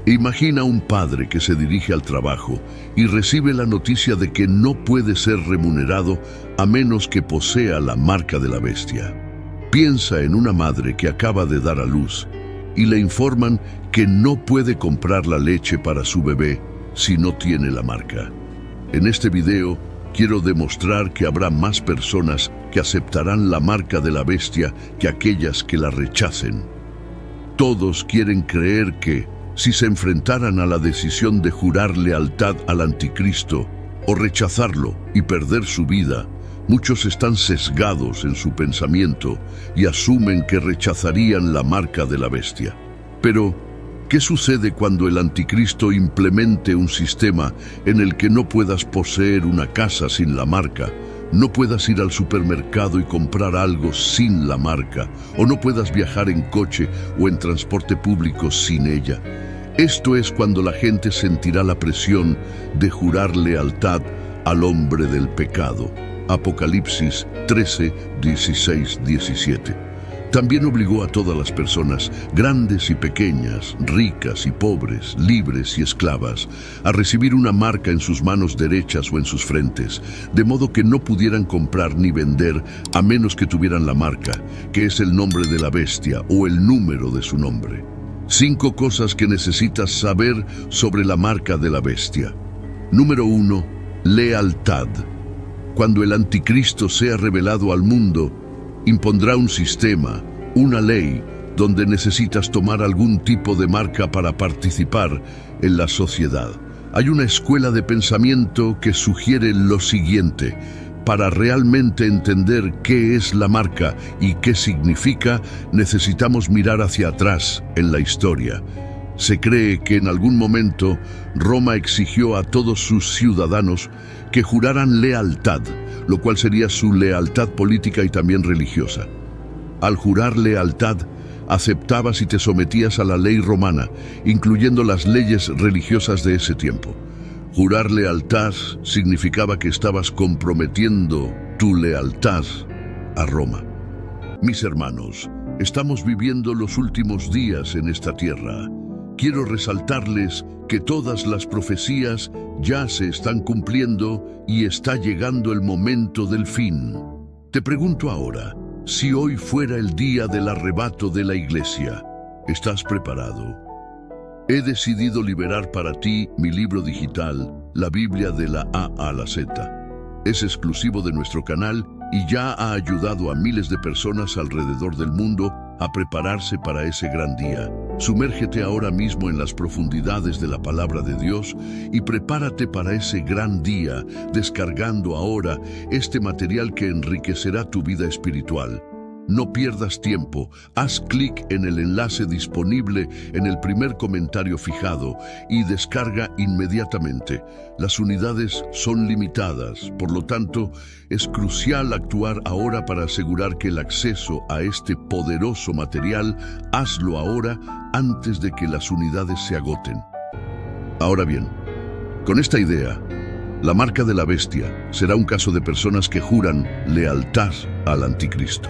Imagina un padre que se dirige al trabajo y recibe la noticia de que no puede ser remunerado a menos que posea la marca de la bestia. Piensa en una madre que acaba de dar a luz y le informan que no puede comprar la leche para su bebé si no tiene la marca. En este video quiero demostrar que habrá más personas que aceptarán la marca de la bestia que aquellas que la rechacen. Todos quieren creer que, si se enfrentaran a la decisión de jurar lealtad al anticristo o rechazarlo y perder su vida, muchos están sesgados en su pensamiento y asumen que rechazarían la marca de la bestia. Pero, ¿qué sucede cuando el anticristo implemente un sistema en el que no puedas poseer una casa sin la marca, no puedas ir al supermercado y comprar algo sin la marca, o no puedas viajar en coche o en transporte público sin ella? Esto es cuando la gente sentirá la presión de jurar lealtad al hombre del pecado. Apocalipsis 13, 16, 17. También obligó a todas las personas, grandes y pequeñas, ricas y pobres, libres y esclavas, a recibir una marca en sus manos derechas o en sus frentes, de modo que no pudieran comprar ni vender a menos que tuvieran la marca, que es el nombre de la bestia o el número de su nombre. 5 cosas que necesitas saber sobre la marca de la bestia. Número 1. Lealtad. Cuando el anticristo sea revelado al mundo, impondrá un sistema, una ley, donde necesitas tomar algún tipo de marca para participar en la sociedad. Hay una escuela de pensamiento que sugiere lo siguiente: para realmente entender qué es la marca y qué significa, necesitamos mirar hacia atrás en la historia. Se cree que en algún momento Roma exigió a todos sus ciudadanos que juraran lealtad, lo cual sería su lealtad política y también religiosa. Al jurar lealtad, aceptabas y te sometías a la ley romana, incluyendo las leyes religiosas de ese tiempo. Jurar lealtad significaba que estabas comprometiendo tu lealtad a Roma. Mis hermanos, estamos viviendo los últimos días en esta tierra. Quiero resaltarles que todas las profecías ya se están cumpliendo y está llegando el momento del fin. Te pregunto ahora, si hoy fuera el día del arrebato de la iglesia, ¿estás preparado? He decidido liberar para ti mi libro digital, la Biblia de la A a la Z. Es exclusivo de nuestro canal y ya ha ayudado a miles de personas alrededor del mundo a prepararse para ese gran día. Sumérgete ahora mismo en las profundidades de la palabra de Dios y prepárate para ese gran día, descargando ahora este material que enriquecerá tu vida espiritual. No pierdas tiempo, haz clic en el enlace disponible en el primer comentario fijado y descarga inmediatamente. Las unidades son limitadas, por lo tanto, es crucial actuar ahora para asegurar que el acceso a este poderoso material, hazlo ahora antes de que las unidades se agoten. Ahora bien, con esta idea, la marca de la bestia será un caso de personas que juran lealtad al anticristo.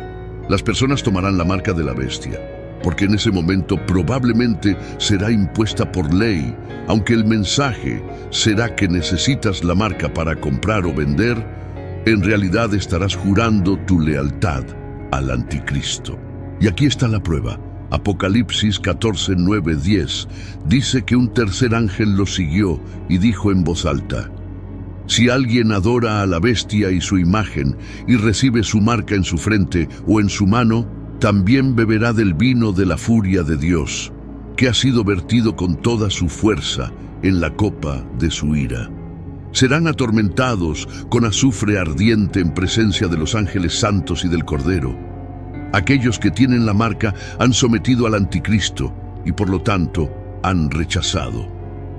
Las personas tomarán la marca de la bestia, porque en ese momento probablemente será impuesta por ley, aunque el mensaje será que necesitas la marca para comprar o vender, en realidad estarás jurando tu lealtad al anticristo. Y aquí está la prueba. Apocalipsis 14, 9, 10 dice que un tercer ángel lo siguió y dijo en voz alta: si alguien adora a la bestia y su imagen y recibe su marca en su frente o en su mano, también beberá del vino de la furia de Dios, que ha sido vertido con toda su fuerza en la copa de su ira. Serán atormentados con azufre ardiente en presencia de los ángeles santos y del Cordero. Aquellos que tienen la marca han sometido al anticristo y por lo tanto han rechazado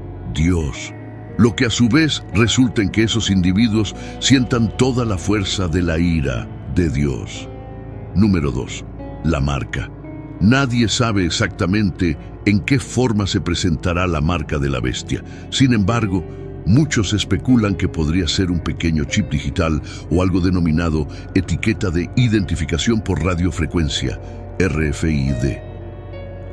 Dios, lo que a su vez resulta en que esos individuos sientan toda la fuerza de la ira de Dios. Número 2. La marca. Nadie sabe exactamente en qué forma se presentará la marca de la bestia. Sin embargo, muchos especulan que podría ser un pequeño chip digital o algo denominado etiqueta de identificación por radiofrecuencia, RFID.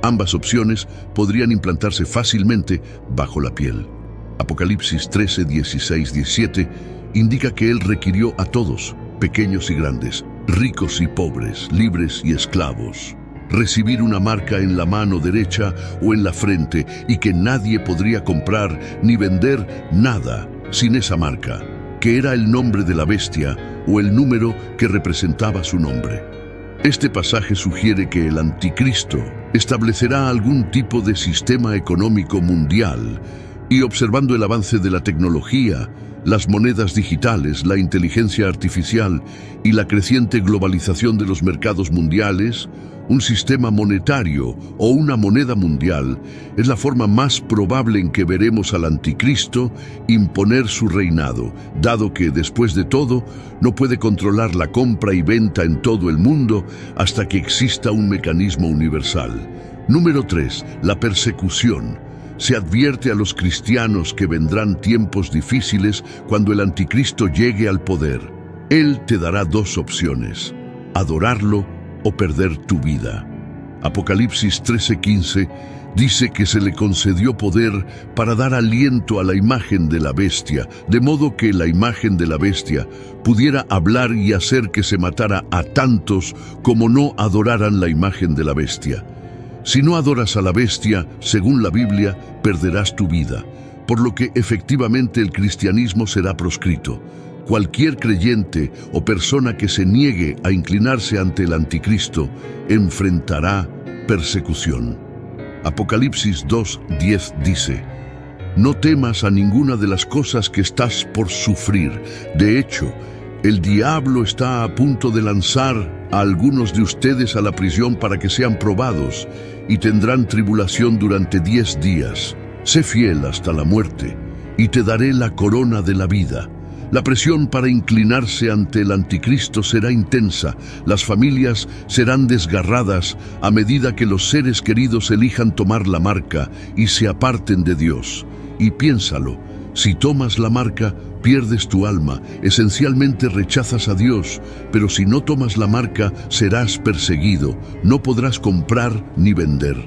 Ambas opciones podrían implantarse fácilmente bajo la piel. Apocalipsis 13, 16, 17 indica que Él requirió a todos, pequeños y grandes, ricos y pobres, libres y esclavos, recibir una marca en la mano derecha o en la frente y que nadie podría comprar ni vender nada sin esa marca, que era el nombre de la bestia o el número que representaba su nombre. Este pasaje sugiere que el anticristo establecerá algún tipo de sistema económico mundial y, observando el avance de la tecnología, las monedas digitales, la inteligencia artificial y la creciente globalización de los mercados mundiales, un sistema monetario o una moneda mundial es la forma más probable en que veremos al anticristo imponer su reinado, dado que, después de todo, no puede controlar la compra y venta en todo el mundo hasta que exista un mecanismo universal. Número 3. La persecución. Se advierte a los cristianos que vendrán tiempos difíciles cuando el anticristo llegue al poder. Él te dará dos opciones: adorarlo o perder tu vida. Apocalipsis 13:15 dice que se le concedió poder para dar aliento a la imagen de la bestia, de modo que la imagen de la bestia pudiera hablar y hacer que se matara a tantos como no adoraran la imagen de la bestia. Si no adoras a la bestia, según la Biblia, perderás tu vida, por lo que efectivamente el cristianismo será proscrito. Cualquier creyente o persona que se niegue a inclinarse ante el anticristo enfrentará persecución. Apocalipsis 2:10 dice: no temas a ninguna de las cosas que estás por sufrir. De hecho, el diablo está a punto de lanzar a algunos de ustedes a la prisión para que sean probados y tendrán tribulación durante 10 días. Sé fiel hasta la muerte y te daré la corona de la vida. La presión para inclinarse ante el anticristo será intensa. Las familias serán desgarradas a medida que los seres queridos elijan tomar la marca y se aparten de Dios. Y piénsalo, si tomas la marca, pierdes tu alma, esencialmente rechazas a Dios, pero si no tomas la marca, serás perseguido, no podrás comprar ni vender.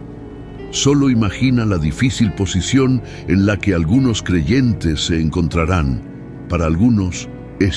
Solo imagina la difícil posición en la que algunos creyentes se encontrarán. Para algunos,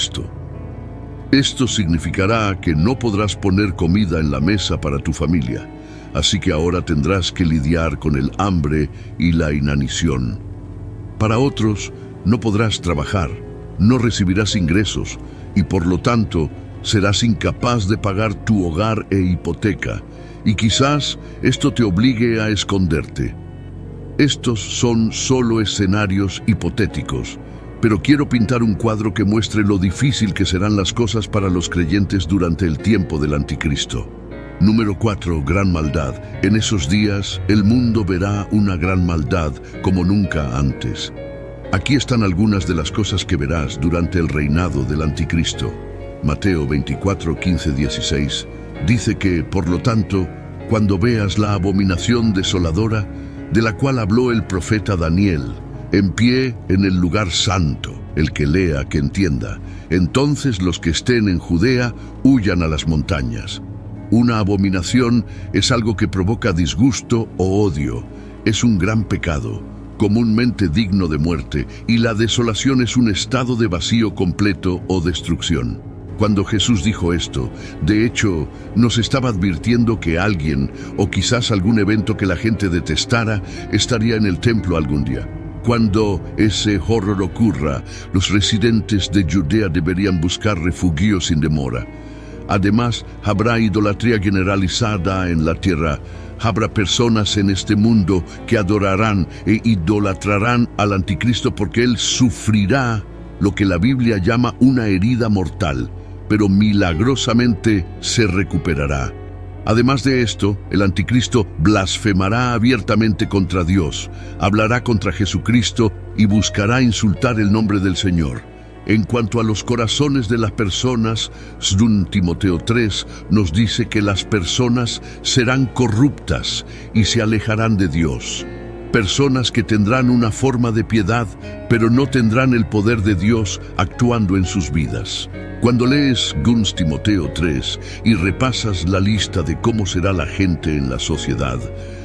esto significará que no podrás poner comida en la mesa para tu familia, así que ahora tendrás que lidiar con el hambre y la inanición. Para otros, no podrás trabajar, no recibirás ingresos y por lo tanto serás incapaz de pagar tu hogar e hipoteca, y quizás esto te obligue a esconderte. Estos son solo escenarios hipotéticos, pero quiero pintar un cuadro que muestre lo difícil que serán las cosas para los creyentes durante el tiempo del anticristo. Número 4. Gran maldad. En esos días, el mundo verá una gran maldad como nunca antes. Aquí están algunas de las cosas que verás durante el reinado del anticristo. Mateo 24, 15, 16 dice que, por lo tanto, cuando veas la abominación desoladora de la cual habló el profeta Daniel, en pie en el lugar santo, el que lea que entienda, entonces los que estén en Judea huyan a las montañas. Una abominación es algo que provoca disgusto o odio, es un gran pecado, comúnmente digno de muerte, y la desolación es un estado de vacío completo o destrucción. Cuando Jesús dijo esto, de hecho, nos estaba advirtiendo que alguien, o quizás algún evento que la gente detestara, estaría en el templo algún día. Cuando ese horror ocurra, los residentes de Judea deberían buscar refugio sin demora. Además, habrá idolatría generalizada en la tierra. Habrá personas en este mundo que adorarán e idolatrarán al anticristo porque él sufrirá lo que la Biblia llama una herida mortal, pero milagrosamente se recuperará. Además de esto, el anticristo blasfemará abiertamente contra Dios, hablará contra Jesucristo y buscará insultar el nombre del Señor. En cuanto a los corazones de las personas, 2 Timoteo 3 nos dice que las personas serán corruptas y se alejarán de Dios. Personas que tendrán una forma de piedad, pero no tendrán el poder de Dios actuando en sus vidas. Cuando lees 2 Timoteo 3 y repasas la lista de cómo será la gente en la sociedad,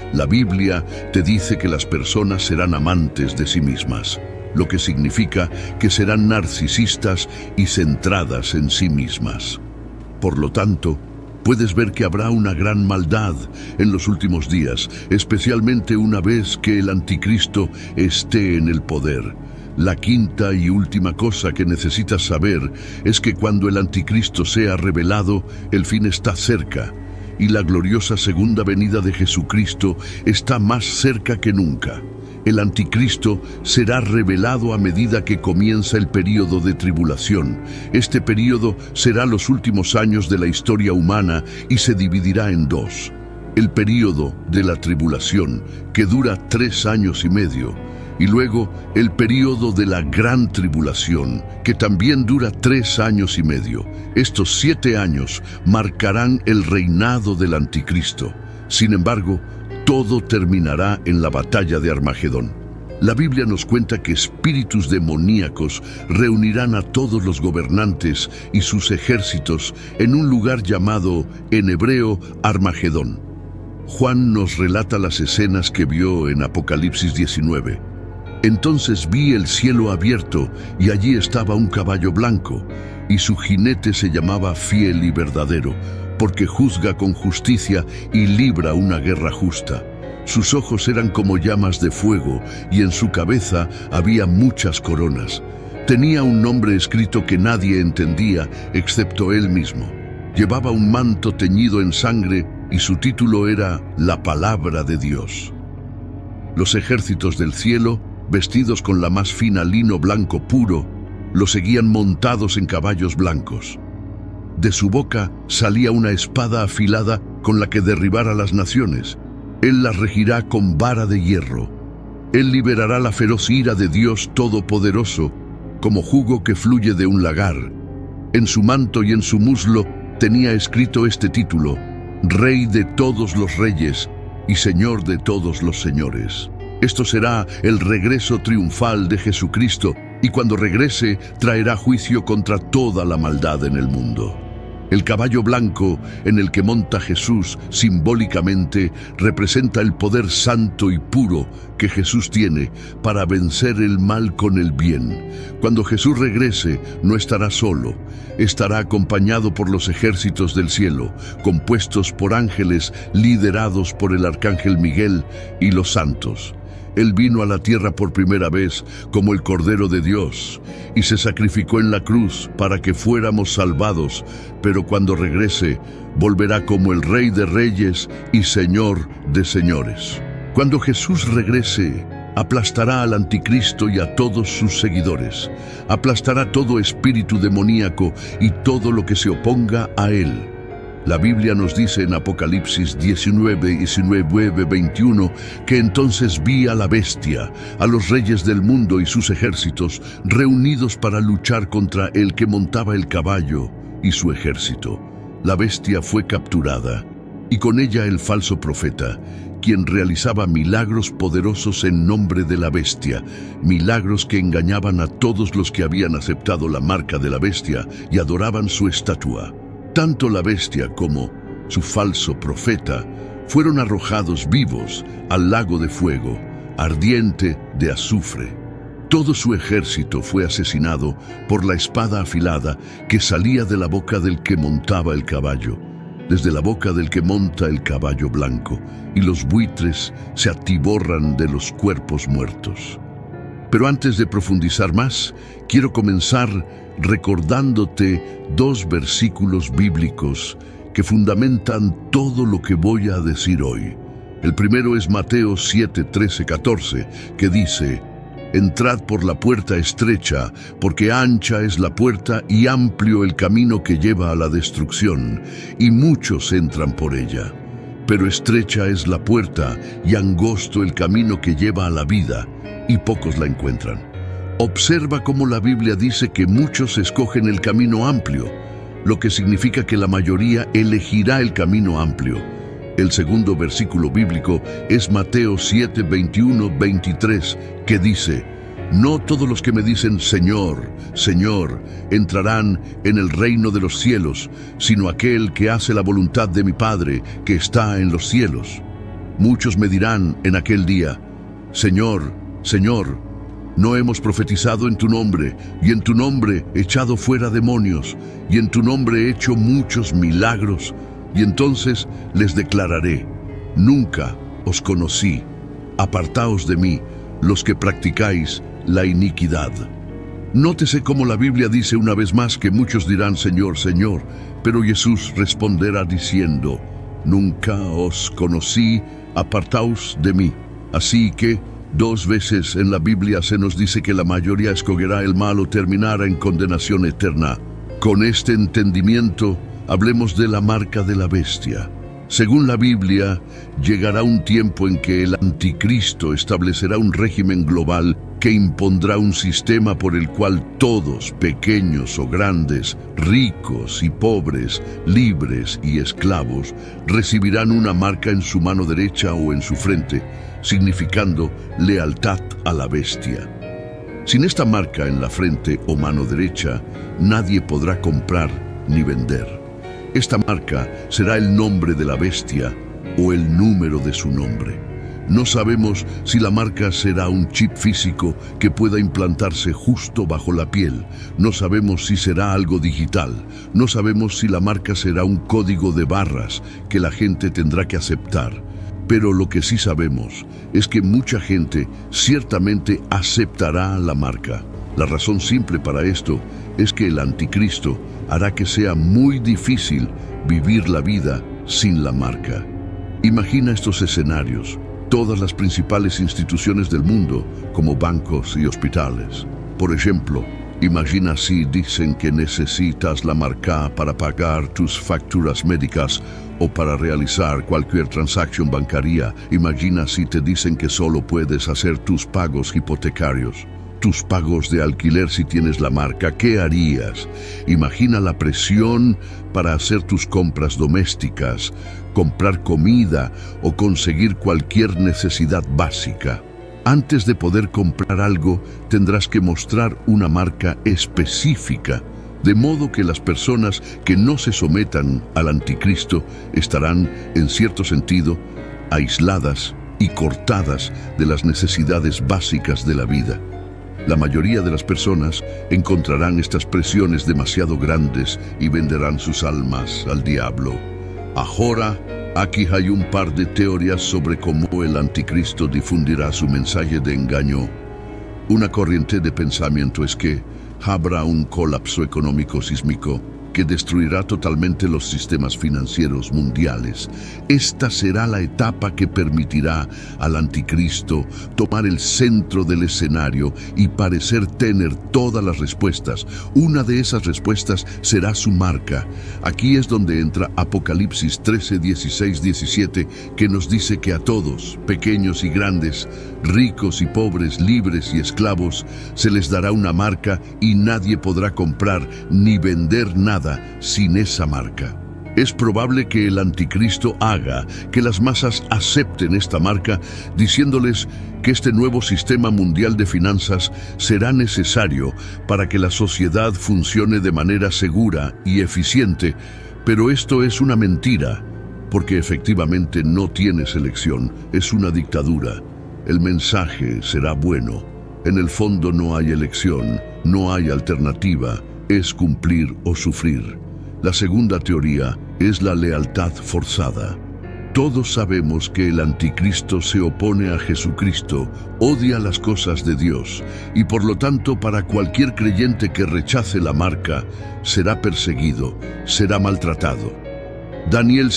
La Biblia te dice que las personas serán amantes de sí mismas, lo que significa que serán narcisistas y centradas en sí mismas. Por lo tanto, puedes ver que habrá una gran maldad en los últimos días, especialmente una vez que el anticristo esté en el poder. La quinta y última cosa que necesitas saber es que cuando el anticristo sea revelado, el fin está cerca, y la gloriosa segunda venida de Jesucristo está más cerca que nunca. El anticristo será revelado a medida que comienza el período de tribulación. Este período será los últimos años de la historia humana y se dividirá en dos. El período de la tribulación, que dura 3 años y medio, y luego el período de la gran tribulación, que también dura 3 años y medio. Estos 7 años marcarán el reinado del anticristo. Sin embargo, todo terminará en la batalla de Armagedón. La Biblia nos cuenta que espíritus demoníacos reunirán a todos los gobernantes y sus ejércitos en un lugar llamado, en hebreo, Armagedón. Juan nos relata las escenas que vio en Apocalipsis 19. Entonces vi el cielo abierto, y allí estaba un caballo blanco, y su jinete se llamaba Fiel y Verdadero, porque juzga con justicia y libra una guerra justa. Sus ojos eran como llamas de fuego, y en su cabeza había muchas coronas. Tenía un nombre escrito que nadie entendía, excepto él mismo. Llevaba un manto teñido en sangre, y su título era La Palabra de Dios. Los ejércitos del cielo, vestidos con la más fina lino blanco puro, lo seguían montados en caballos blancos. De su boca salía una espada afilada con la que derribar a las naciones. Él las regirá con vara de hierro. Él liberará la feroz ira de Dios Todopoderoso, como jugo que fluye de un lagar. En su manto y en su muslo tenía escrito este título: Rey de todos los reyes y Señor de todos los señores. Esto será el regreso triunfal de Jesucristo, y cuando regrese traerá juicio contra toda la maldad en el mundo. El caballo blanco en el que monta Jesús simbólicamente representa el poder santo y puro que Jesús tiene para vencer el mal con el bien. Cuando Jesús regrese, no estará solo, estará acompañado por los ejércitos del cielo, compuestos por ángeles liderados por el arcángel Miguel y los santos. Él vino a la tierra por primera vez como el Cordero de Dios y se sacrificó en la cruz para que fuéramos salvados, pero cuando regrese, volverá como el Rey de Reyes y Señor de Señores. Cuando Jesús regrese, aplastará al anticristo y a todos sus seguidores. Aplastará todo espíritu demoníaco y todo lo que se oponga a él. La Biblia nos dice en Apocalipsis 19:21 que entonces vi a la bestia, a los reyes del mundo y sus ejércitos, reunidos para luchar contra el que montaba el caballo y su ejército. La bestia fue capturada, y con ella el falso profeta, quien realizaba milagros poderosos en nombre de la bestia, milagros que engañaban a todos los que habían aceptado la marca de la bestia y adoraban su estatua. Tanto la bestia como su falso profeta fueron arrojados vivos al lago de fuego, ardiente de azufre. Todo su ejército fue asesinado por la espada afilada que salía de la boca del que montaba el caballo, desde la boca del que monta el caballo blanco, y los buitres se atiborran de los cuerpos muertos. Pero antes de profundizar más, quiero comenzar recordándote 2 versículos bíblicos que fundamentan todo lo que voy a decir hoy. El primero es Mateo 7:13-14, que dice: Entrad por la puerta estrecha, porque ancha es la puerta y amplio el camino que lleva a la destrucción, y muchos entran por ella. Pero estrecha es la puerta y angosto el camino que lleva a la vida, y pocos la encuentran. Observa cómo la Biblia dice que muchos escogen el camino amplio, lo que significa que la mayoría elegirá el camino amplio. El segundo versículo bíblico es Mateo 7:21-23, que dice: No todos los que me dicen Señor, Señor, entrarán en el reino de los cielos, sino aquel que hace la voluntad de mi Padre que está en los cielos. Muchos me dirán en aquel día: Señor, Señor, ¿no hemos profetizado en tu nombre, y en tu nombre echado fuera demonios, y en tu nombre hecho muchos milagros? Y entonces les declararé: nunca os conocí, apartaos de mí, los que practicáis la iniquidad. Nótese cómo la Biblia dice una vez más que muchos dirán: Señor, Señor, pero Jesús responderá diciendo: nunca os conocí, apartaos de mí. Así que 2 veces en la Biblia se nos dice que la mayoría escogerá el mal o terminará en condenación eterna. Con este entendimiento, hablemos de la marca de la bestia. Según la Biblia, llegará un tiempo en que el anticristo establecerá un régimen global que impondrá un sistema por el cual todos, pequeños o grandes, ricos y pobres, libres y esclavos, recibirán una marca en su mano derecha o en su frente, significando lealtad a la bestia. Sin esta marca en la frente o mano derecha, nadie podrá comprar ni vender. Esta marca será el nombre de la bestia o el número de su nombre. No sabemos si la marca será un chip físico que pueda implantarse justo bajo la piel. No sabemos si será algo digital. No sabemos si la marca será un código de barras que la gente tendrá que aceptar. Pero lo que sí sabemos es que mucha gente ciertamente aceptará la marca. La razón simple para esto es que el anticristo hará que sea muy difícil vivir la vida sin la marca. Imagina estos escenarios: todas las principales instituciones del mundo, como bancos y hospitales. Por ejemplo, imagina si dicen que necesitas la marca para pagar tus facturas médicas o para realizar cualquier transacción bancaria. Imagina si te dicen que solo puedes hacer tus pagos hipotecarios, tus pagos de alquiler si tienes la marca. ¿Qué harías? Imagina la presión para hacer tus compras domésticas, comprar comida o conseguir cualquier necesidad básica. Antes de poder comprar algo, tendrás que mostrar una marca específica, de modo que las personas que no se sometan al anticristo estarán, en cierto sentido, aisladas y cortadas de las necesidades básicas de la vida. La mayoría de las personas encontrarán estas presiones demasiado grandes y venderán sus almas al diablo. Ahora, aquí hay un par de teorías sobre cómo el anticristo difundirá su mensaje de engaño. Una corriente de pensamiento es que habrá un colapso económico sísmico que destruirá totalmente los sistemas financieros mundiales. Esta será la etapa que permitirá al anticristo tomar el centro del escenario y parecer tener todas las respuestas. Una de esas respuestas será su marca. Aquí es donde entra Apocalipsis 13, 16, 17, que nos dice que a todos, pequeños y grandes, ricos y pobres, libres y esclavos, se les dará una marca y nadie podrá comprar ni vender nada sin esa marca. Es probable que el anticristo haga que las masas acepten esta marca, diciéndoles que este nuevo sistema mundial de finanzas será necesario para que la sociedad funcione de manera segura y eficiente, pero esto es una mentira, porque efectivamente no tienes elección, es una dictadura. El mensaje será bueno. En el fondo no hay elección, no hay alternativa, es cumplir o sufrir. La segunda teoría es la lealtad forzada. Todos sabemos que el anticristo se opone a Jesucristo, odia las cosas de Dios, y por lo tanto para cualquier creyente que rechace la marca, será perseguido, será maltratado. Daniel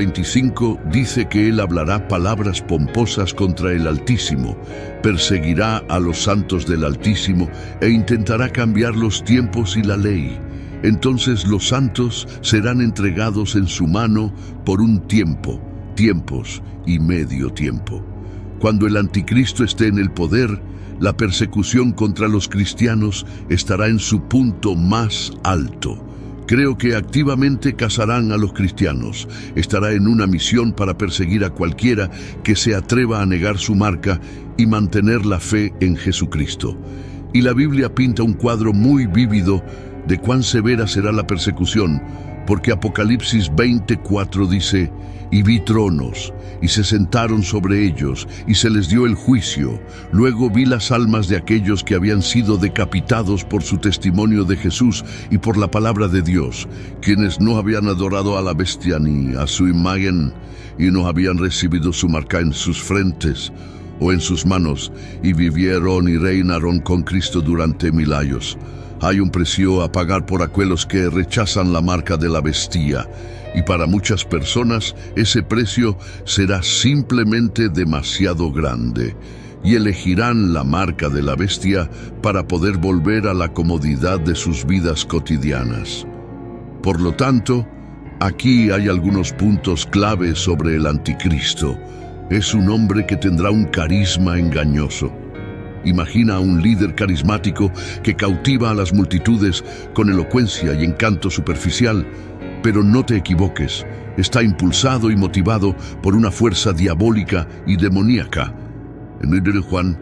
7:25 dice que él hablará palabras pomposas contra el Altísimo, perseguirá a los santos del Altísimo e intentará cambiar los tiempos y la ley. Entonces los santos serán entregados en su mano por un tiempo, tiempos y medio tiempo. Cuando el anticristo esté en el poder, la persecución contra los cristianos estará en su punto más alto. Creo que activamente cazarán a los cristianos. Estará en una misión para perseguir a cualquiera que se atreva a negar su marca y mantener la fe en Jesucristo. Y la Biblia pinta un cuadro muy vívido de cuán severa será la persecución, Porque Apocalipsis 20:4 dice: «Y vi tronos, y se sentaron sobre ellos, y se les dio el juicio. Luego vi las almas de aquellos que habían sido decapitados por su testimonio de Jesús y por la palabra de Dios, quienes no habían adorado a la bestia ni a su imagen, y no habían recibido su marca en sus frentes o en sus manos, y vivieron y reinaron con Cristo durante 1000 años. Hay un precio a pagar por aquellos que rechazan la marca de la bestia, y para muchas personas ese precio será simplemente demasiado grande, y elegirán la marca de la bestia para poder volver a la comodidad de sus vidas cotidianas. Por lo tanto, aquí hay algunos puntos clave sobre el anticristo. Es un hombre que tendrá un carisma engañoso. Imagina a un líder carismático que cautiva a las multitudes con elocuencia y encanto superficial, pero no te equivoques, está impulsado y motivado por una fuerza diabólica y demoníaca. En el libro de Juan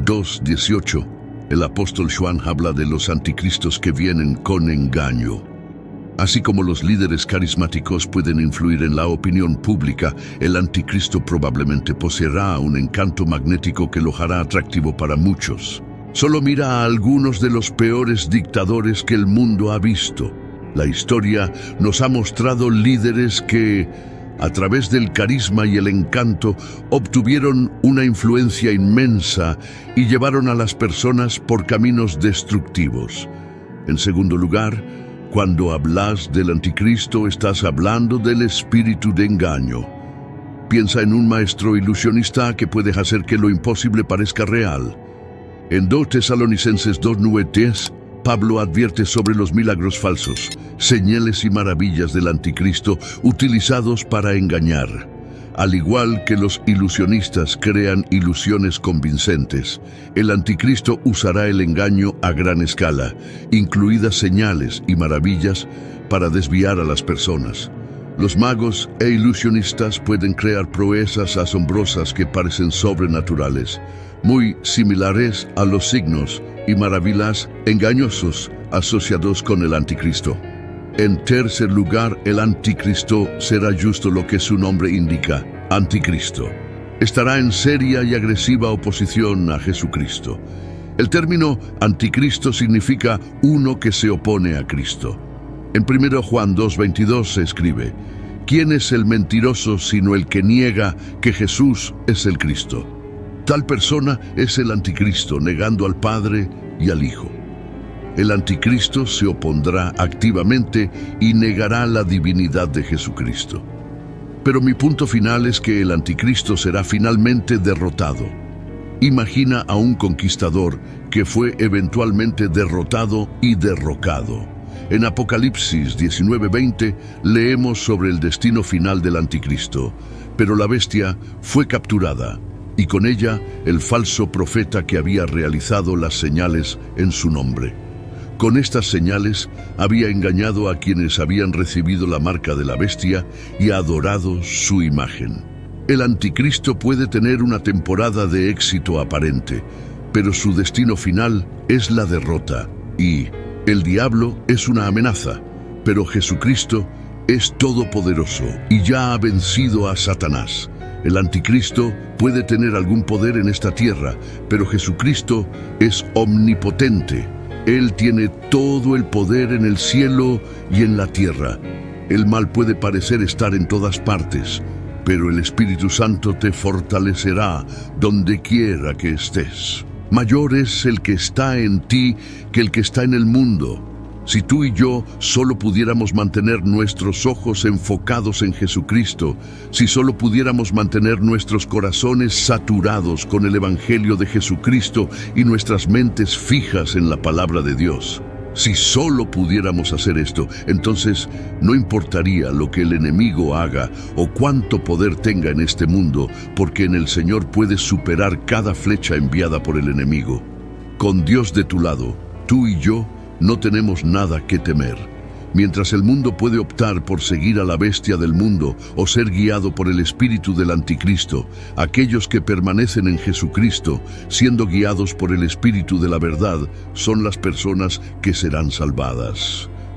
2:18, el apóstol Juan habla de los anticristos que vienen con engaño. Así como los líderes carismáticos pueden influir en la opinión pública, el anticristo probablemente poseerá un encanto magnético que lo hará atractivo para muchos. Solo mira a algunos de los peores dictadores que el mundo ha visto. La historia nos ha mostrado líderes que, a través del carisma y el encanto, obtuvieron una influencia inmensa y llevaron a las personas por caminos destructivos. En segundo lugar, cuando hablas del anticristo, estás hablando del espíritu de engaño. Piensa en un maestro ilusionista que puede hacer que lo imposible parezca real. En 2 Tesalonicenses 2:9-10, Pablo advierte sobre los milagros falsos, señales y maravillas del anticristo utilizados para engañar. Al igual que los ilusionistas crean ilusiones convincentes, el anticristo usará el engaño a gran escala, incluidas señales y maravillas, para desviar a las personas. Los magos e ilusionistas pueden crear proezas asombrosas que parecen sobrenaturales, muy similares a los signos y maravillas engañosos asociados con el anticristo. En tercer lugar, el anticristo será justo lo que su nombre indica, anticristo. Estará en seria y agresiva oposición a Jesucristo. El término anticristo significa uno que se opone a Cristo. En 1 Juan 2:22 se escribe: ¿Quién es el mentiroso sino el que niega que Jesús es el Cristo? Tal persona es el anticristo, negando al Padre y al Hijo. El anticristo se opondrá activamente y negará la divinidad de Jesucristo. Pero mi punto final es que el anticristo será finalmente derrotado. Imagina a un conquistador que fue eventualmente derrotado y derrocado. En Apocalipsis 19:20 leemos sobre el destino final del anticristo, pero la bestia fue capturada, y con ella el falso profeta que había realizado las señales en su nombre. Con estas señales había engañado a quienes habían recibido la marca de la bestia y adorado su imagen. El anticristo puede tener una temporada de éxito aparente, pero su destino final es la derrota, y el diablo es una amenaza, pero Jesucristo es todopoderoso y ya ha vencido a Satanás. El anticristo puede tener algún poder en esta tierra, pero Jesucristo es omnipotente. Él tiene todo el poder en el cielo y en la tierra. El mal puede parecer estar en todas partes, pero el Espíritu Santo te fortalecerá donde quiera que estés. Mayor es el que está en ti que el que está en el mundo. Si tú y yo solo pudiéramos mantener nuestros ojos enfocados en Jesucristo, si solo pudiéramos mantener nuestros corazones saturados con el Evangelio de Jesucristo y nuestras mentes fijas en la palabra de Dios, si solo pudiéramos hacer esto, entonces no importaría lo que el enemigo haga o cuánto poder tenga en este mundo, porque en el Señor puedes superar cada flecha enviada por el enemigo. Con Dios de tu lado, tú y yo no tenemos nada que temer. Mientras el mundo puede optar por seguir a la bestia del mundo o ser guiado por el espíritu del anticristo, aquellos que permanecen en Jesucristo, siendo guiados por el espíritu de la verdad, son las personas que serán salvadas.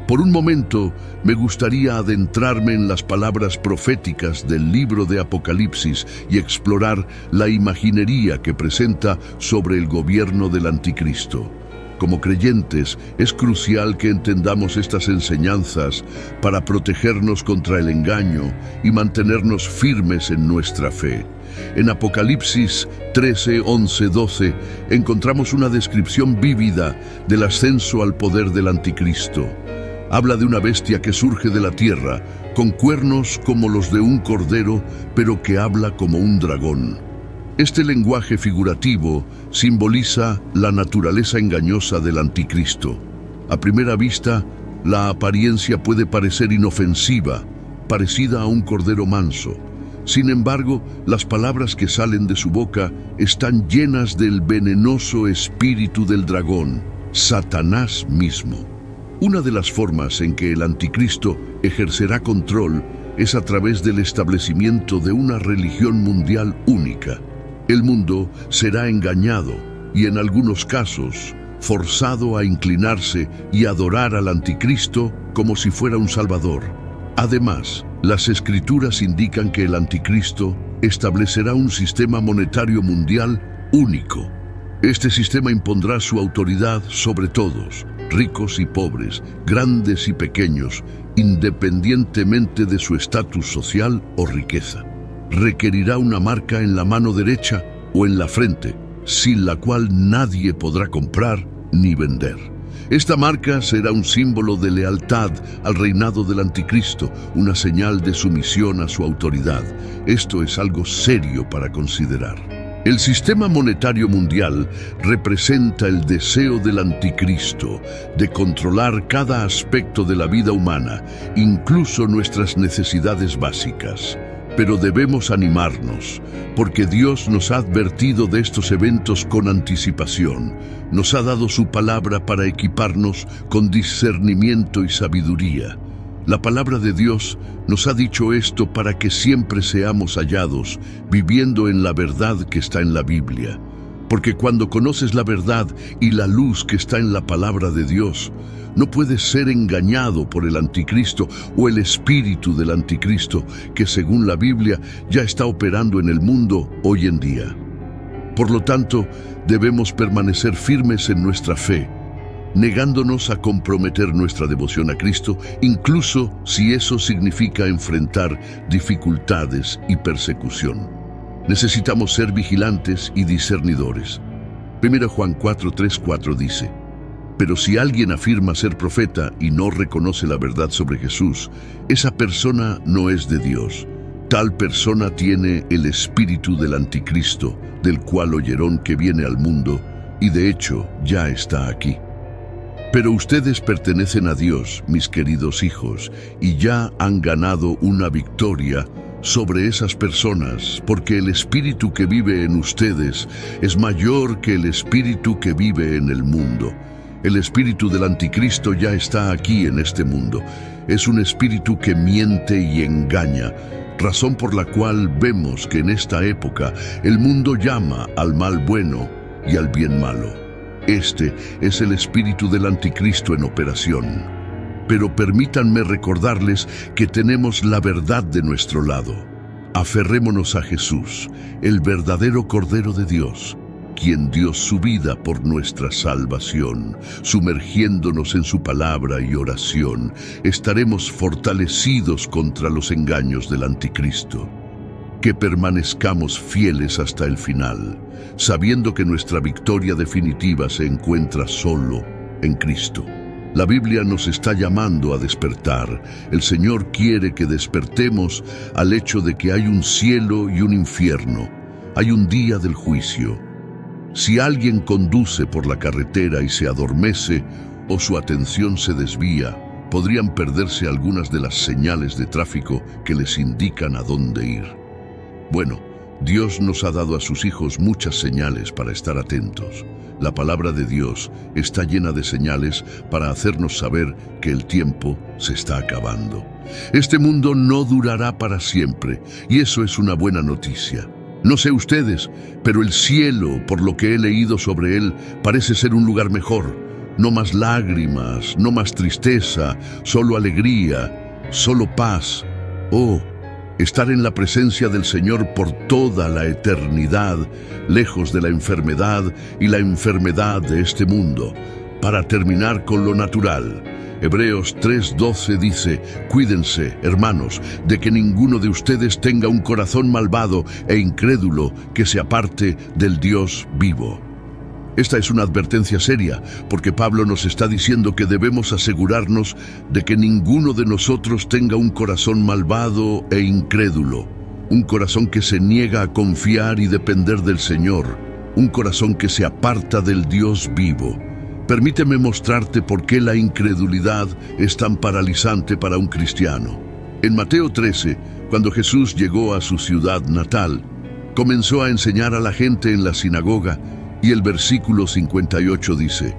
Por un momento, me gustaría adentrarme en las palabras proféticas del libro de Apocalipsis y explorar la imaginería que presenta sobre el gobierno del Anticristo. Como creyentes, es crucial que entendamos estas enseñanzas para protegernos contra el engaño y mantenernos firmes en nuestra fe. En Apocalipsis 13, 11, 12 encontramos una descripción vívida del ascenso al poder del Anticristo. Habla de una bestia que surge de la tierra, con cuernos como los de un cordero, pero que habla como un dragón. Este lenguaje figurativo simboliza la naturaleza engañosa del Anticristo. A primera vista, la apariencia puede parecer inofensiva, parecida a un cordero manso. Sin embargo, las palabras que salen de su boca están llenas del venenoso espíritu del dragón, Satanás mismo. Una de las formas en que el Anticristo ejercerá control es a través del establecimiento de una religión mundial única. El mundo será engañado y, en algunos casos, forzado a inclinarse y adorar al Anticristo como si fuera un salvador. Además, las Escrituras indican que el Anticristo establecerá un sistema monetario mundial único. Este sistema impondrá su autoridad sobre todos, ricos y pobres, grandes y pequeños, independientemente de su estatus social o riqueza. Requerirá una marca en la mano derecha o en la frente, sin la cual nadie podrá comprar ni vender. Esta marca será un símbolo de lealtad al reinado del Anticristo, una señal de sumisión a su autoridad. Esto es algo serio para considerar. El sistema monetario mundial representa el deseo del Anticristo de controlar cada aspecto de la vida humana, incluso nuestras necesidades básicas. Pero debemos animarnos, porque Dios nos ha advertido de estos eventos con anticipación. Nos ha dado su palabra para equiparnos con discernimiento y sabiduría. La palabra de Dios nos ha dicho esto para que siempre seamos hallados, viviendo en la verdad que está en la Biblia. Porque cuando conoces la verdad y la luz que está en la palabra de Dios, no puedes ser engañado por el Anticristo o el espíritu del Anticristo, que según la Biblia ya está operando en el mundo hoy en día. Por lo tanto, debemos permanecer firmes en nuestra fe, negándonos a comprometer nuestra devoción a Cristo, incluso si eso significa enfrentar dificultades y persecución. Necesitamos ser vigilantes y discernidores. 1 Juan 4:3-4 dice: Pero si alguien afirma ser profeta y no reconoce la verdad sobre Jesús, esa persona no es de Dios. Tal persona tiene el espíritu del Anticristo, del cual oyeron que viene al mundo, y de hecho ya está aquí. Pero ustedes pertenecen a Dios, mis queridos hijos, y ya han ganado una victoria sobre esas personas, porque el espíritu que vive en ustedes es mayor que el espíritu que vive en el mundo. El espíritu del Anticristo ya está aquí en este mundo. Es un espíritu que miente y engaña, razón por la cual vemos que en esta época el mundo llama al mal bueno y al bien malo. Este es el espíritu del Anticristo en operación. Pero permítanme recordarles que tenemos la verdad de nuestro lado. Aferrémonos a Jesús, el verdadero Cordero de Dios, quien dio su vida por nuestra salvación. Sumergiéndonos en su palabra y oración, estaremos fortalecidos contra los engaños del Anticristo. Que permanezcamos fieles hasta el final, sabiendo que nuestra victoria definitiva se encuentra solo en Cristo. La Biblia nos está llamando a despertar. El Señor quiere que despertemos al hecho de que hay un cielo y un infierno. Hay un día del juicio. Si alguien conduce por la carretera y se adormece o su atención se desvía, podrían perderse algunas de las señales de tráfico que les indican a dónde ir. Bueno, Dios nos ha dado a sus hijos muchas señales para estar atentos. La palabra de Dios está llena de señales para hacernos saber que el tiempo se está acabando. Este mundo no durará para siempre, y eso es una buena noticia. No sé ustedes, pero el cielo, por lo que he leído sobre él, parece ser un lugar mejor. No más lágrimas, no más tristeza, solo alegría, solo paz. Oh, estar en la presencia del Señor por toda la eternidad, lejos de la enfermedad y la enfermedad de este mundo. Para terminar con lo natural, Hebreos 3:12 dice: cuídense, hermanos, de que ninguno de ustedes tenga un corazón malvado e incrédulo que se aparte del Dios vivo. Esta es una advertencia seria, porque Pablo nos está diciendo que debemos asegurarnos de que ninguno de nosotros tenga un corazón malvado e incrédulo, un corazón que se niega a confiar y depender del Señor, un corazón que se aparta del Dios vivo. Permíteme mostrarte por qué la incredulidad es tan paralizante para un cristiano. En Mateo 13, cuando Jesús llegó a su ciudad natal, comenzó a enseñar a la gente en la sinagoga, y el versículo 58 dice: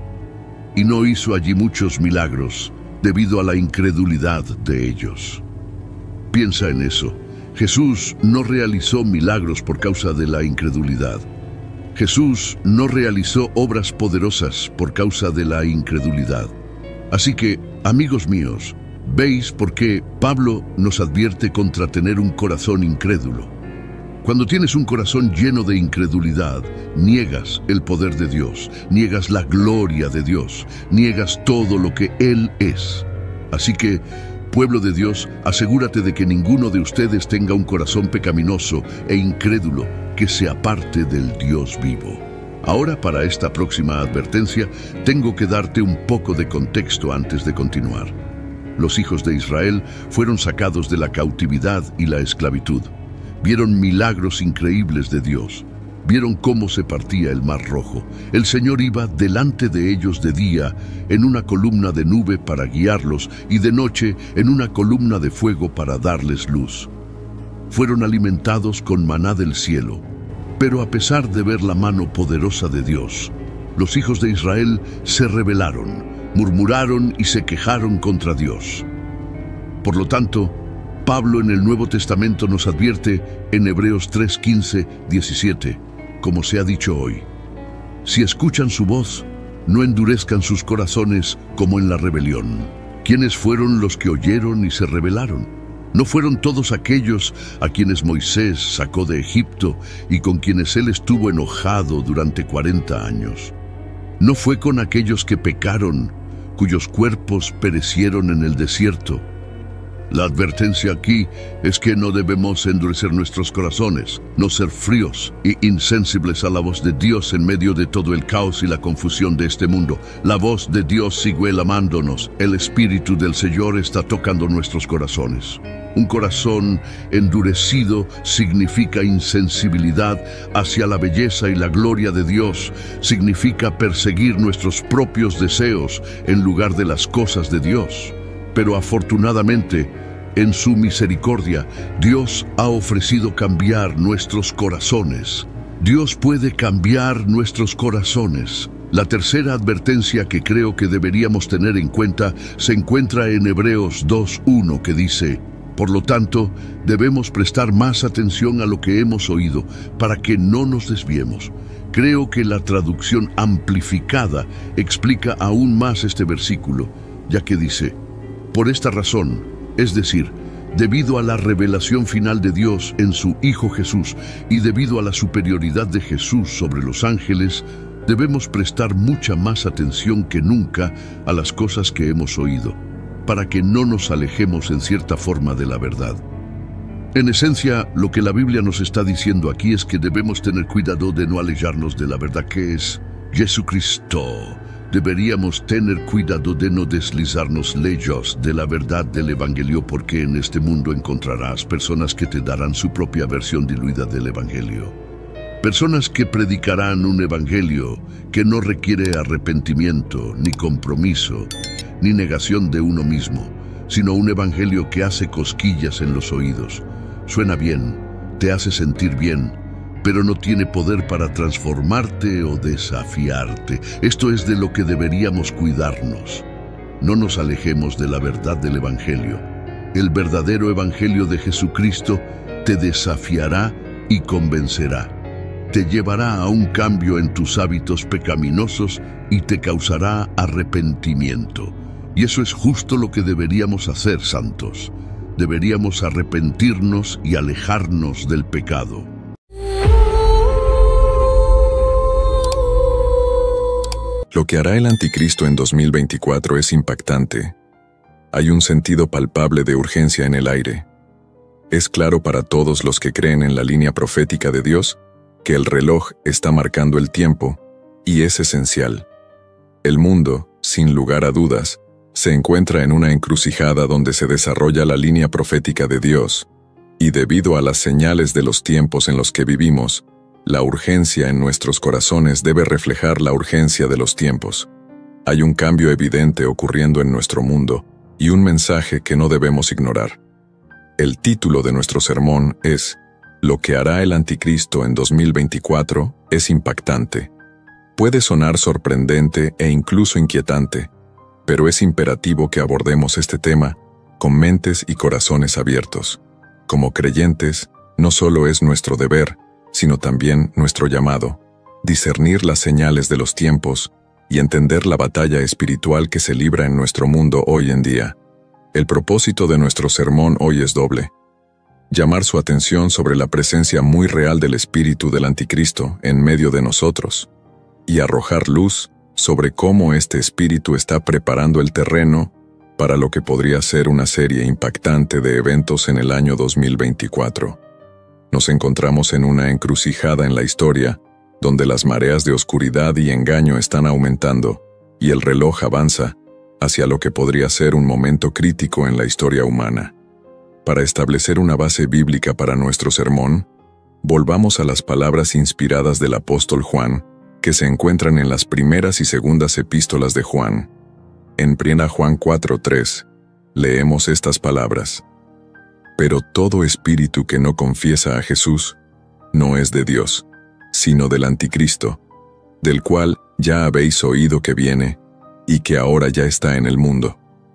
y no hizo allí muchos milagros debido a la incredulidad de ellos. Piensa en eso. Jesús no realizó milagros por causa de la incredulidad. Jesús no realizó obras poderosas por causa de la incredulidad. Así que, amigos míos, ¿veis por qué Pablo nos advierte contra tener un corazón incrédulo? Cuando tienes un corazón lleno de incredulidad, niegas el poder de Dios, niegas la gloria de Dios, niegas todo lo que Él es. Así que, pueblo de Dios, asegúrate de que ninguno de ustedes tenga un corazón pecaminoso e incrédulo que se aparte del Dios vivo. Ahora, para esta próxima advertencia, tengo que darte un poco de contexto antes de continuar. Los hijos de Israel fueron sacados de la cautividad y la esclavitud. Vieron milagros increíbles de Dios. Vieron cómo se partía el Mar Rojo. El Señor iba delante de ellos de día en una columna de nube para guiarlos y de noche en una columna de fuego para darles luz. Fueron alimentados con maná del cielo. Pero a pesar de ver la mano poderosa de Dios, los hijos de Israel se rebelaron, murmuraron y se quejaron contra Dios. Por lo tanto, Pablo en el Nuevo Testamento nos advierte en Hebreos 3:15, 17, como se ha dicho hoy: si escuchan su voz, no endurezcan sus corazones como en la rebelión. ¿Quiénes fueron los que oyeron y se rebelaron? ¿No fueron todos aquellos a quienes Moisés sacó de Egipto y con quienes él estuvo enojado durante 40 años? ¿No fue con aquellos que pecaron, cuyos cuerpos perecieron en el desierto? La advertencia aquí es que no debemos endurecer nuestros corazones, no ser fríos e insensibles a la voz de Dios en medio de todo el caos y la confusión de este mundo. La voz de Dios sigue amándonos. El Espíritu del Señor está tocando nuestros corazones. Un corazón endurecido significa insensibilidad hacia la belleza y la gloria de Dios. Significa perseguir nuestros propios deseos en lugar de las cosas de Dios. Pero afortunadamente, en su misericordia, Dios ha ofrecido cambiar nuestros corazones. Dios puede cambiar nuestros corazones. La tercera advertencia que creo que deberíamos tener en cuenta se encuentra en Hebreos 2:1, que dice: por lo tanto, debemos prestar más atención a lo que hemos oído para que no nos desviemos. Creo que la traducción amplificada explica aún más este versículo, ya que dice: por esta razón, es decir, debido a la revelación final de Dios en su Hijo Jesús y debido a la superioridad de Jesús sobre los ángeles, debemos prestar mucha más atención que nunca a las cosas que hemos oído, para que no nos alejemos en cierta forma de la verdad. En esencia, lo que la Biblia nos está diciendo aquí es que debemos tener cuidado de no alejarnos de la verdad que es Jesucristo. Deberíamos tener cuidado de no deslizarnos lejos de la verdad del Evangelio, porque en este mundo encontrarás personas que te darán su propia versión diluida del Evangelio. Personas que predicarán un Evangelio que no requiere arrepentimiento, ni compromiso, ni negación de uno mismo, sino un Evangelio que hace cosquillas en los oídos. Suena bien, te hace sentir bien, pero no tiene poder para transformarte o desafiarte. Esto es de lo que deberíamos cuidarnos. No nos alejemos de la verdad del Evangelio. El verdadero Evangelio de Jesucristo te desafiará y convencerá. te llevará a un cambio en tus hábitos pecaminosos y te causará arrepentimiento. Y eso es justo lo que deberíamos hacer, santos. Deberíamos arrepentirnos y alejarnos del pecado. Lo que hará el anticristo en 2024 es impactante. Hay un sentido palpable de urgencia en el aire. Es claro para todos los que creen en la línea profética de Dios que el reloj está marcando el tiempo, y es esencial. El mundo, sin lugar a dudas, se encuentra en una encrucijada donde se desarrolla la línea profética de Dios, y debido a las señales de los tiempos en los que vivimos, la urgencia en nuestros corazones debe reflejar la urgencia de los tiempos. Hay un cambio evidente ocurriendo en nuestro mundo, y un mensaje que no debemos ignorar. El título de nuestro sermón es «Lo que hará el anticristo en 2024 es impactante». Puede sonar sorprendente e incluso inquietante, pero es imperativo que abordemos este tema con mentes y corazones abiertos. Como creyentes, no solo es nuestro deber, sino también nuestro llamado, discernir las señales de los tiempos y entender la batalla espiritual que se libra en nuestro mundo hoy en día. El propósito de nuestro sermón hoy es doble: llamar su atención sobre la presencia muy real del espíritu del anticristo en medio de nosotros, y arrojar luz sobre cómo este espíritu está preparando el terreno para lo que podría ser una serie impactante de eventos en el año 2024. Nos encontramos en una encrucijada en la historia, donde las mareas de oscuridad y engaño están aumentando, y el reloj avanza hacia lo que podría ser un momento crítico en la historia humana. Para establecer una base bíblica para nuestro sermón, volvamos a las palabras inspiradas del apóstol Juan, que se encuentran en las primeras y segundas epístolas de Juan. En 1 Juan 4:3, leemos estas palabras: «Pero todo espíritu que no confiesa a Jesús no es de Dios, sino del anticristo, del cual ya habéis oído que viene, y que ahora ya está en el mundo».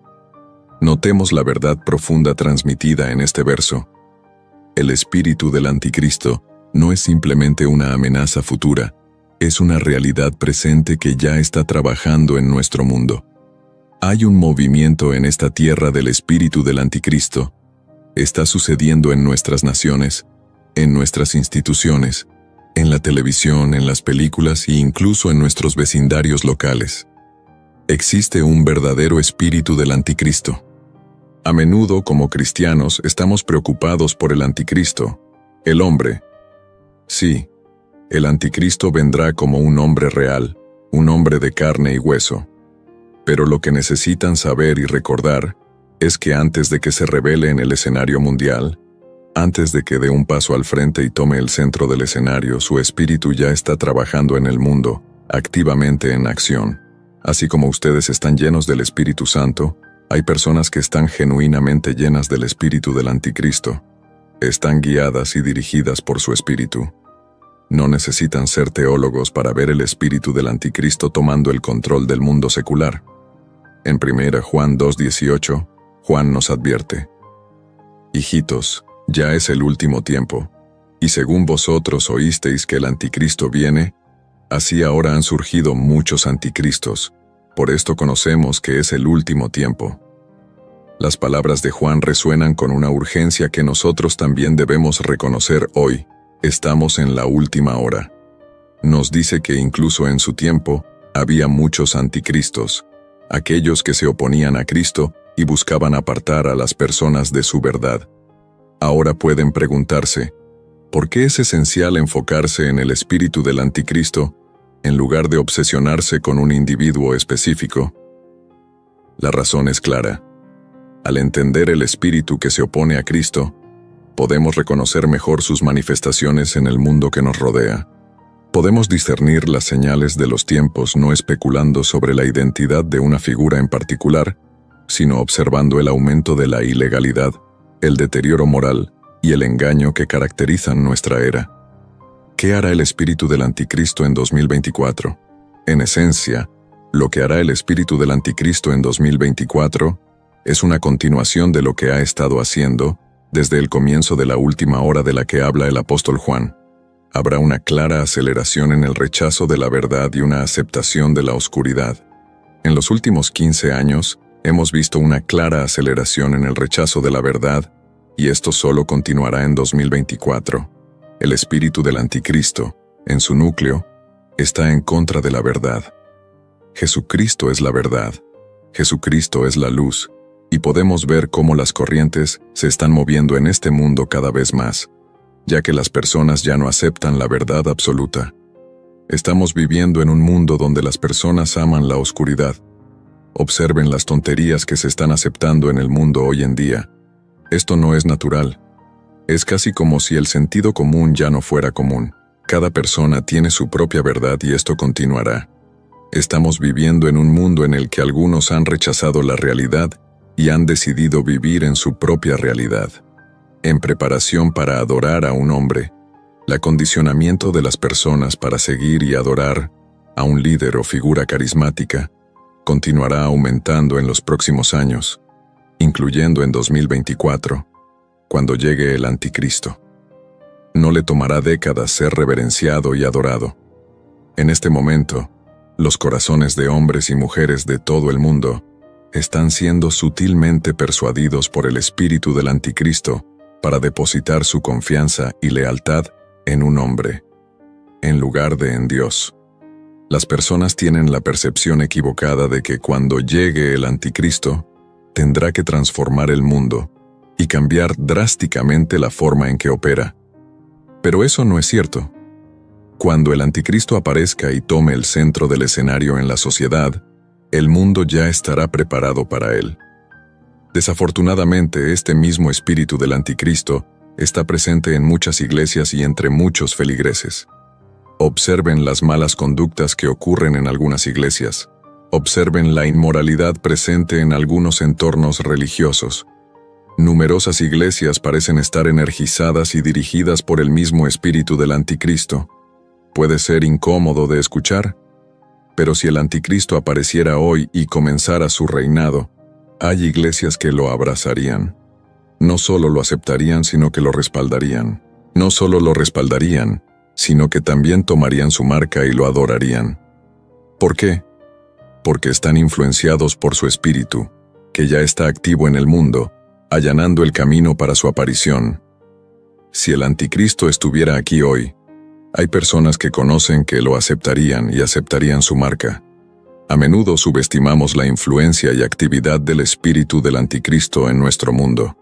Notemos la verdad profunda transmitida en este verso. El espíritu del anticristo no es simplemente una amenaza futura, es una realidad presente que ya está trabajando en nuestro mundo. Hay un movimiento en esta tierra del espíritu del anticristo. Está sucediendo en nuestras naciones, en nuestras instituciones, en la televisión, en las películas e incluso en nuestros vecindarios locales. Existe un verdadero espíritu del anticristo. A menudo, como cristianos, estamos preocupados por el anticristo, el hombre. Sí, el anticristo vendrá como un hombre real, un hombre de carne y hueso. Pero lo que necesitan saber y recordar es que antes de que se revele en el escenario mundial, antes de que dé un paso al frente y tome el centro del escenario, su espíritu ya está trabajando en el mundo, activamente en acción. Así como ustedes están llenos del Espíritu Santo, hay personas que están genuinamente llenas del espíritu del anticristo. Están guiadas y dirigidas por su espíritu. No necesitan ser teólogos para ver el espíritu del anticristo tomando el control del mundo secular. En 1 Juan 2:18, Juan nos advierte: «Hijitos, ya es el último tiempo, y según vosotros oísteis que el anticristo viene, así ahora han surgido muchos anticristos. Por esto conocemos que es el último tiempo». Las palabras de Juan resuenan con una urgencia que nosotros también debemos reconocer hoy. Estamos en la última hora. Nos dice que incluso en su tiempo había muchos anticristos, aquellos que se oponían a Cristo y buscaban apartar a las personas de su verdad. Ahora pueden preguntarse, ¿por qué es esencial enfocarse en el espíritu del anticristo en lugar de obsesionarse con un individuo específico? La razón es clara. Al entender el espíritu que se opone a Cristo, podemos reconocer mejor sus manifestaciones en el mundo que nos rodea. Podemos discernir las señales de los tiempos no especulando sobre la identidad de una figura en particular, sino observando el aumento de la ilegalidad, el deterioro moral y el engaño que caracterizan nuestra era. ¿Qué hará el espíritu del anticristo en 2024? En esencia, lo que hará el espíritu del anticristo en 2024 es una continuación de lo que ha estado haciendo desde el comienzo de la última hora de la que habla el apóstol Juan. habrá una clara aceleración en el rechazo de la verdad y una aceptación de la oscuridad. En los últimos 15 años, hemos visto una clara aceleración en el rechazo de la verdad, y esto solo continuará en 2024. El espíritu del anticristo, en su núcleo, está en contra de la verdad. Jesucristo es la verdad. Jesucristo es la luz, y podemos ver cómo las corrientes se están moviendo en este mundo cada vez más, ya que las personas ya no aceptan la verdad absoluta. Estamos viviendo en un mundo donde las personas aman la oscuridad. Observen las tonterías que se están aceptando en el mundo hoy en día. Esto no es natural. Es casi como si el sentido común ya no fuera común. Cada persona tiene su propia verdad y esto continuará. Estamos viviendo en un mundo en el que algunos han rechazado la realidad y han decidido vivir en su propia realidad. En preparación para adorar a un hombre, el acondicionamiento de las personas para seguir y adorar a un líder o figura carismática continuará aumentando en los próximos años, incluyendo en 2024, cuando llegue el anticristo. No le tomará décadas ser reverenciado y adorado. En este momento, los corazones de hombres y mujeres de todo el mundo están siendo sutilmente persuadidos por el espíritu del anticristo para depositar su confianza y lealtad en un hombre, en lugar de en Dios. Las personas tienen la percepción equivocada de que cuando llegue el anticristo, tendrá que transformar el mundo y cambiar drásticamente la forma en que opera. Pero eso no es cierto. Cuando el anticristo aparezca y tome el centro del escenario en la sociedad, el mundo ya estará preparado para él. Desafortunadamente, este mismo espíritu del anticristo está presente en muchas iglesias y entre muchos feligreses. Observen las malas conductas que ocurren en algunas iglesias. Observen la inmoralidad presente en algunos entornos religiosos. Numerosas iglesias parecen estar energizadas y dirigidas por el mismo espíritu del anticristo. Puede ser incómodo de escuchar, pero si el anticristo apareciera hoy y comenzara su reinado, hay iglesias que lo abrazarían. No solo lo aceptarían, sino que lo respaldarían. No solo lo respaldarían, sino que también tomarían su marca y lo adorarían. ¿Por qué? Porque están influenciados por su espíritu, que ya está activo en el mundo, allanando el camino para su aparición. Si el anticristo estuviera aquí hoy, hay personas que conocen que lo aceptarían y aceptarían su marca. A menudo subestimamos la influencia y actividad del espíritu del anticristo en nuestro mundo.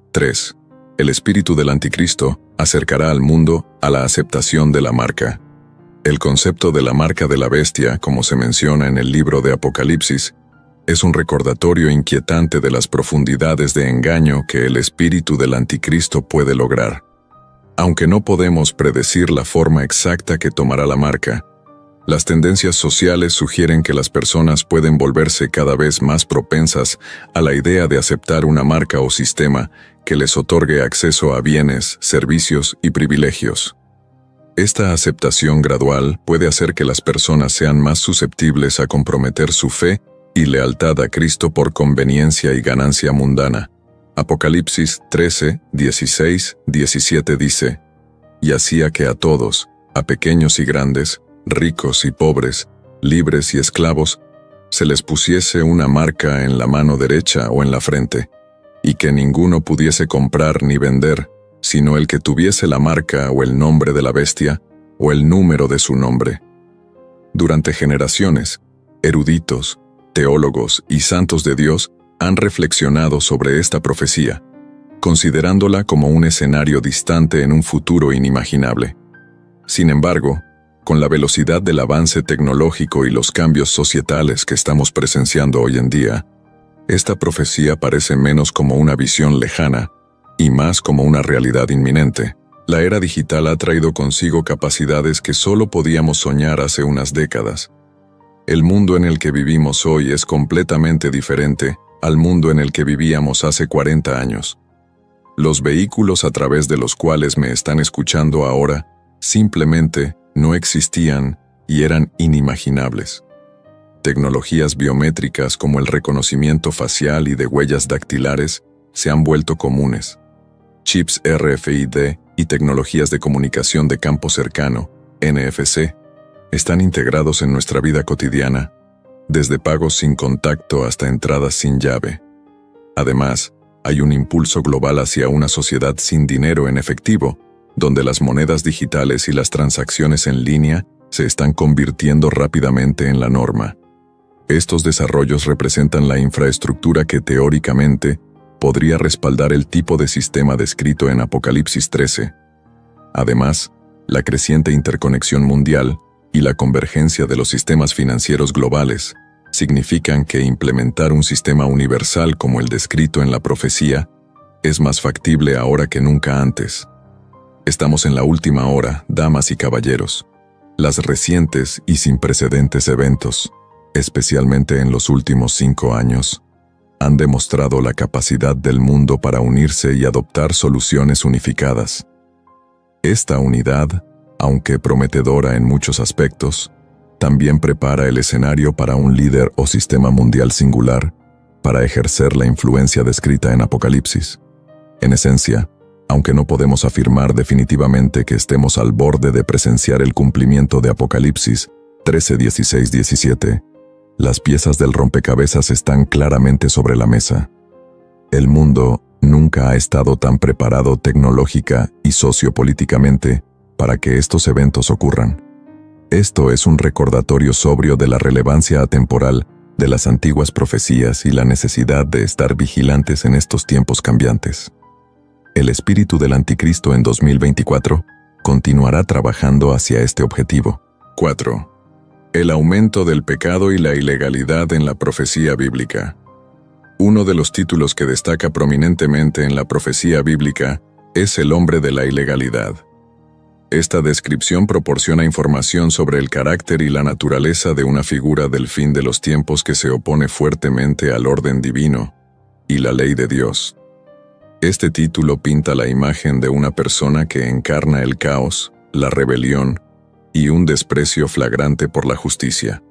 3. El espíritu del anticristo acercará al mundo a la aceptación de la marca. El concepto de la marca de la bestia, como se menciona en el libro de Apocalipsis, es un recordatorio inquietante de las profundidades de engaño que el espíritu del anticristo puede lograr. Aunque no podemos predecir la forma exacta que tomará la marca, las tendencias sociales sugieren que las personas pueden volverse cada vez más propensas a la idea de aceptar una marca o sistema que les otorgue acceso a bienes, servicios y privilegios. Esta aceptación gradual puede hacer que las personas sean más susceptibles a comprometer su fe y lealtad a Cristo por conveniencia y ganancia mundana. Apocalipsis 13, 16, 17 dice: «Y hacía que a todos, a pequeños y grandes, ricos y pobres, libres y esclavos, se les pusiese una marca en la mano derecha o en la frente, y que ninguno pudiese comprar ni vender, sino el que tuviese la marca o el nombre de la bestia, o el número de su nombre». Durante generaciones, eruditos, teólogos y santos de Dios han reflexionado sobre esta profecía, considerándola como un escenario distante en un futuro inimaginable. Sin embargo, con la velocidad del avance tecnológico y los cambios societales que estamos presenciando hoy en día, esta profecía parece menos como una visión lejana y más como una realidad inminente. La era digital ha traído consigo capacidades que solo podíamos soñar hace unas décadas. El mundo en el que vivimos hoy es completamente diferente al mundo en el que vivíamos hace 40 años. Los vehículos a través de los cuales me están escuchando ahora simplemente no existían y eran inimaginables. Tecnologías biométricas como el reconocimiento facial y de huellas dactilares se han vuelto comunes. chips RFID y tecnologías de comunicación de campo cercano, NFC, están integrados en nuestra vida cotidiana, desde pagos sin contacto hasta entradas sin llave. Además, hay un impulso global hacia una sociedad sin dinero en efectivo, donde las monedas digitales y las transacciones en línea se están convirtiendo rápidamente en la norma. Estos desarrollos representan la infraestructura que teóricamente podría respaldar el tipo de sistema descrito en Apocalipsis 13. Además, la creciente interconexión mundial y la convergencia de los sistemas financieros globales significan que implementar un sistema universal como el descrito en la profecía es más factible ahora que nunca antes. Estamos en la última hora, damas y caballeros. Las recientes y sin precedentes eventos, especialmente en los últimos 5 años, han demostrado la capacidad del mundo para unirse y adoptar soluciones unificadas. Esta unidad, aunque prometedora en muchos aspectos, también prepara el escenario para un líder o sistema mundial singular para ejercer la influencia descrita en Apocalipsis. En esencia, aunque no podemos afirmar definitivamente que estemos al borde de presenciar el cumplimiento de Apocalipsis 13, 16, 17, las piezas del rompecabezas están claramente sobre la mesa. El mundo nunca ha estado tan preparado tecnológica y sociopolíticamente para que estos eventos ocurran. Esto es un recordatorio sobrio de la relevancia atemporal de las antiguas profecías y la necesidad de estar vigilantes en estos tiempos cambiantes. El espíritu del anticristo en 2024 continuará trabajando hacia este objetivo. 4. El aumento del pecado y la ilegalidad en la profecía bíblica. Uno de los títulos que destaca prominentemente en la profecía bíblica es el hombre de la ilegalidad. Esta descripción proporciona información sobre el carácter y la naturaleza de una figura del fin de los tiempos que se opone fuertemente al orden divino y la ley de Dios. Este título pinta la imagen de una persona que encarna el caos, la rebelión y un desprecio flagrante por la justicia.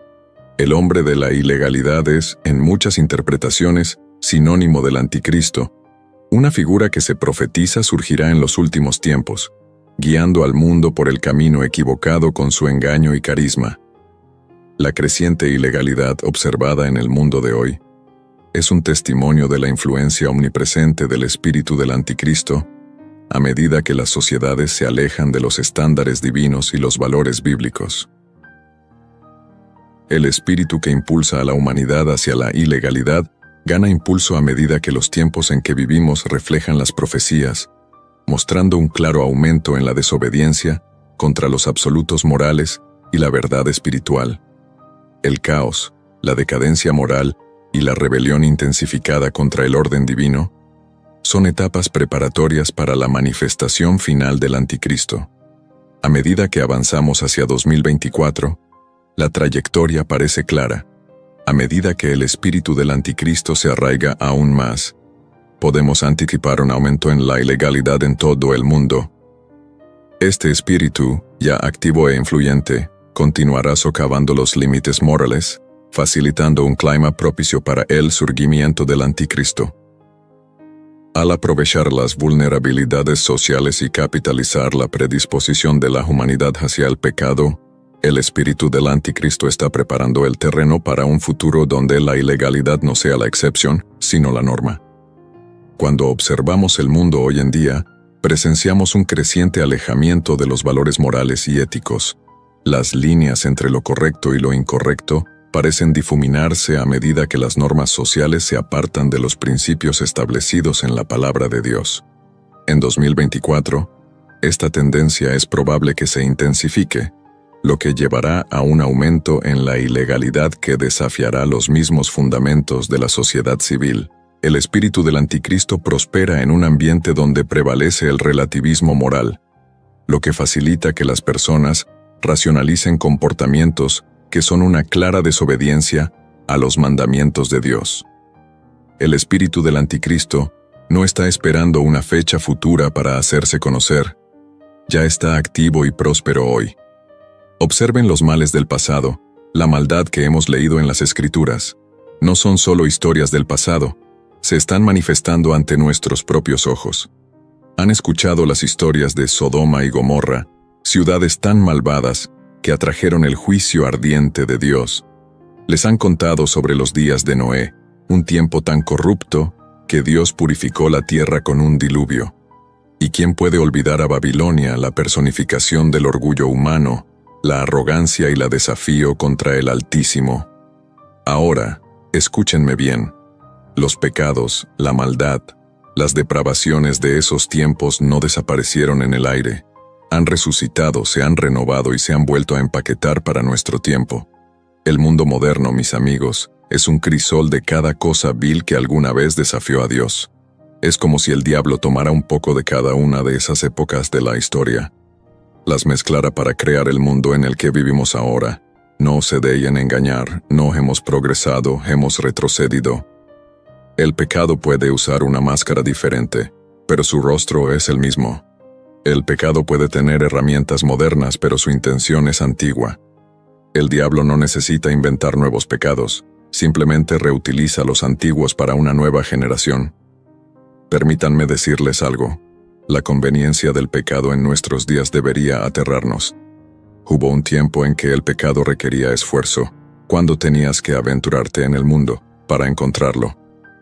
El hombre de la ilegalidad es, en muchas interpretaciones, sinónimo del anticristo, una figura que se profetiza surgirá en los últimos tiempos, guiando al mundo por el camino equivocado con su engaño y carisma. La creciente ilegalidad observada en el mundo de hoy es un testimonio de la influencia omnipresente del espíritu del anticristo a medida que las sociedades se alejan de los estándares divinos y los valores bíblicos. El espíritu que impulsa a la humanidad hacia la ilegalidad gana impulso a medida que los tiempos en que vivimos reflejan las profecías, mostrando un claro aumento en la desobediencia contra los absolutos morales y la verdad espiritual. El caos, la decadencia moral y la rebelión intensificada contra el orden divino son etapas preparatorias para la manifestación final del anticristo. A medida que avanzamos hacia 2024, la trayectoria parece clara. A medida que el espíritu del anticristo se arraiga aún más, podemos anticipar un aumento en la ilegalidad en todo el mundo. Este espíritu, ya activo e influyente, continuará socavando los límites morales, facilitando un clima propicio para el surgimiento del anticristo. Al aprovechar las vulnerabilidades sociales y capitalizar la predisposición de la humanidad hacia el pecado, el espíritu del anticristo está preparando el terreno para un futuro donde la ilegalidad no sea la excepción, sino la norma. Cuando observamos el mundo hoy en día, presenciamos un creciente alejamiento de los valores morales y éticos. Las líneas entre lo correcto y lo incorrecto parecen difuminarse a medida que las normas sociales se apartan de los principios establecidos en la palabra de Dios. En 2024, esta tendencia es probable que se intensifique, lo que llevará a un aumento en la ilegalidad que desafiará los mismos fundamentos de la sociedad civil. El espíritu del anticristo prospera en un ambiente donde prevalece el relativismo moral, lo que facilita que las personas racionalicen comportamientos que son una clara desobediencia a los mandamientos de Dios. El espíritu del anticristo no está esperando una fecha futura para hacerse conocer, ya está activo y próspero hoy. Observen los males del pasado, la maldad que hemos leído en las Escrituras. No son solo historias del pasado, se están manifestando ante nuestros propios ojos. Han escuchado las historias de Sodoma y Gomorra, ciudades tan malvadas que atrajeron el juicio ardiente de Dios. Les han contado sobre los días de Noé, un tiempo tan corrupto que Dios purificó la tierra con un diluvio. ¿Y quién puede olvidar a Babilonia, la personificación del orgullo humano, la arrogancia y la desafío contra el Altísimo? Ahora, escúchenme bien. Los pecados, la maldad, las depravaciones de esos tiempos no desaparecieron en el aire. Han resucitado, se han renovado y se han vuelto a empaquetar para nuestro tiempo. El mundo moderno, mis amigos, es un crisol de cada cosa vil que alguna vez desafió a Dios. Es como si el diablo tomara un poco de cada una de esas épocas de la historia, las mezclara para crear el mundo en el que vivimos ahora. No se dejen engañar, no hemos progresado, hemos retrocedido. El pecado puede usar una máscara diferente, pero su rostro es el mismo. El pecado puede tener herramientas modernas, pero su intención es antigua. El diablo no necesita inventar nuevos pecados, simplemente reutiliza los antiguos para una nueva generación. Permítanme decirles algo. La conveniencia del pecado en nuestros días debería aterrarnos. Hubo un tiempo en que el pecado requería esfuerzo, cuando tenías que aventurarte en el mundo para encontrarlo.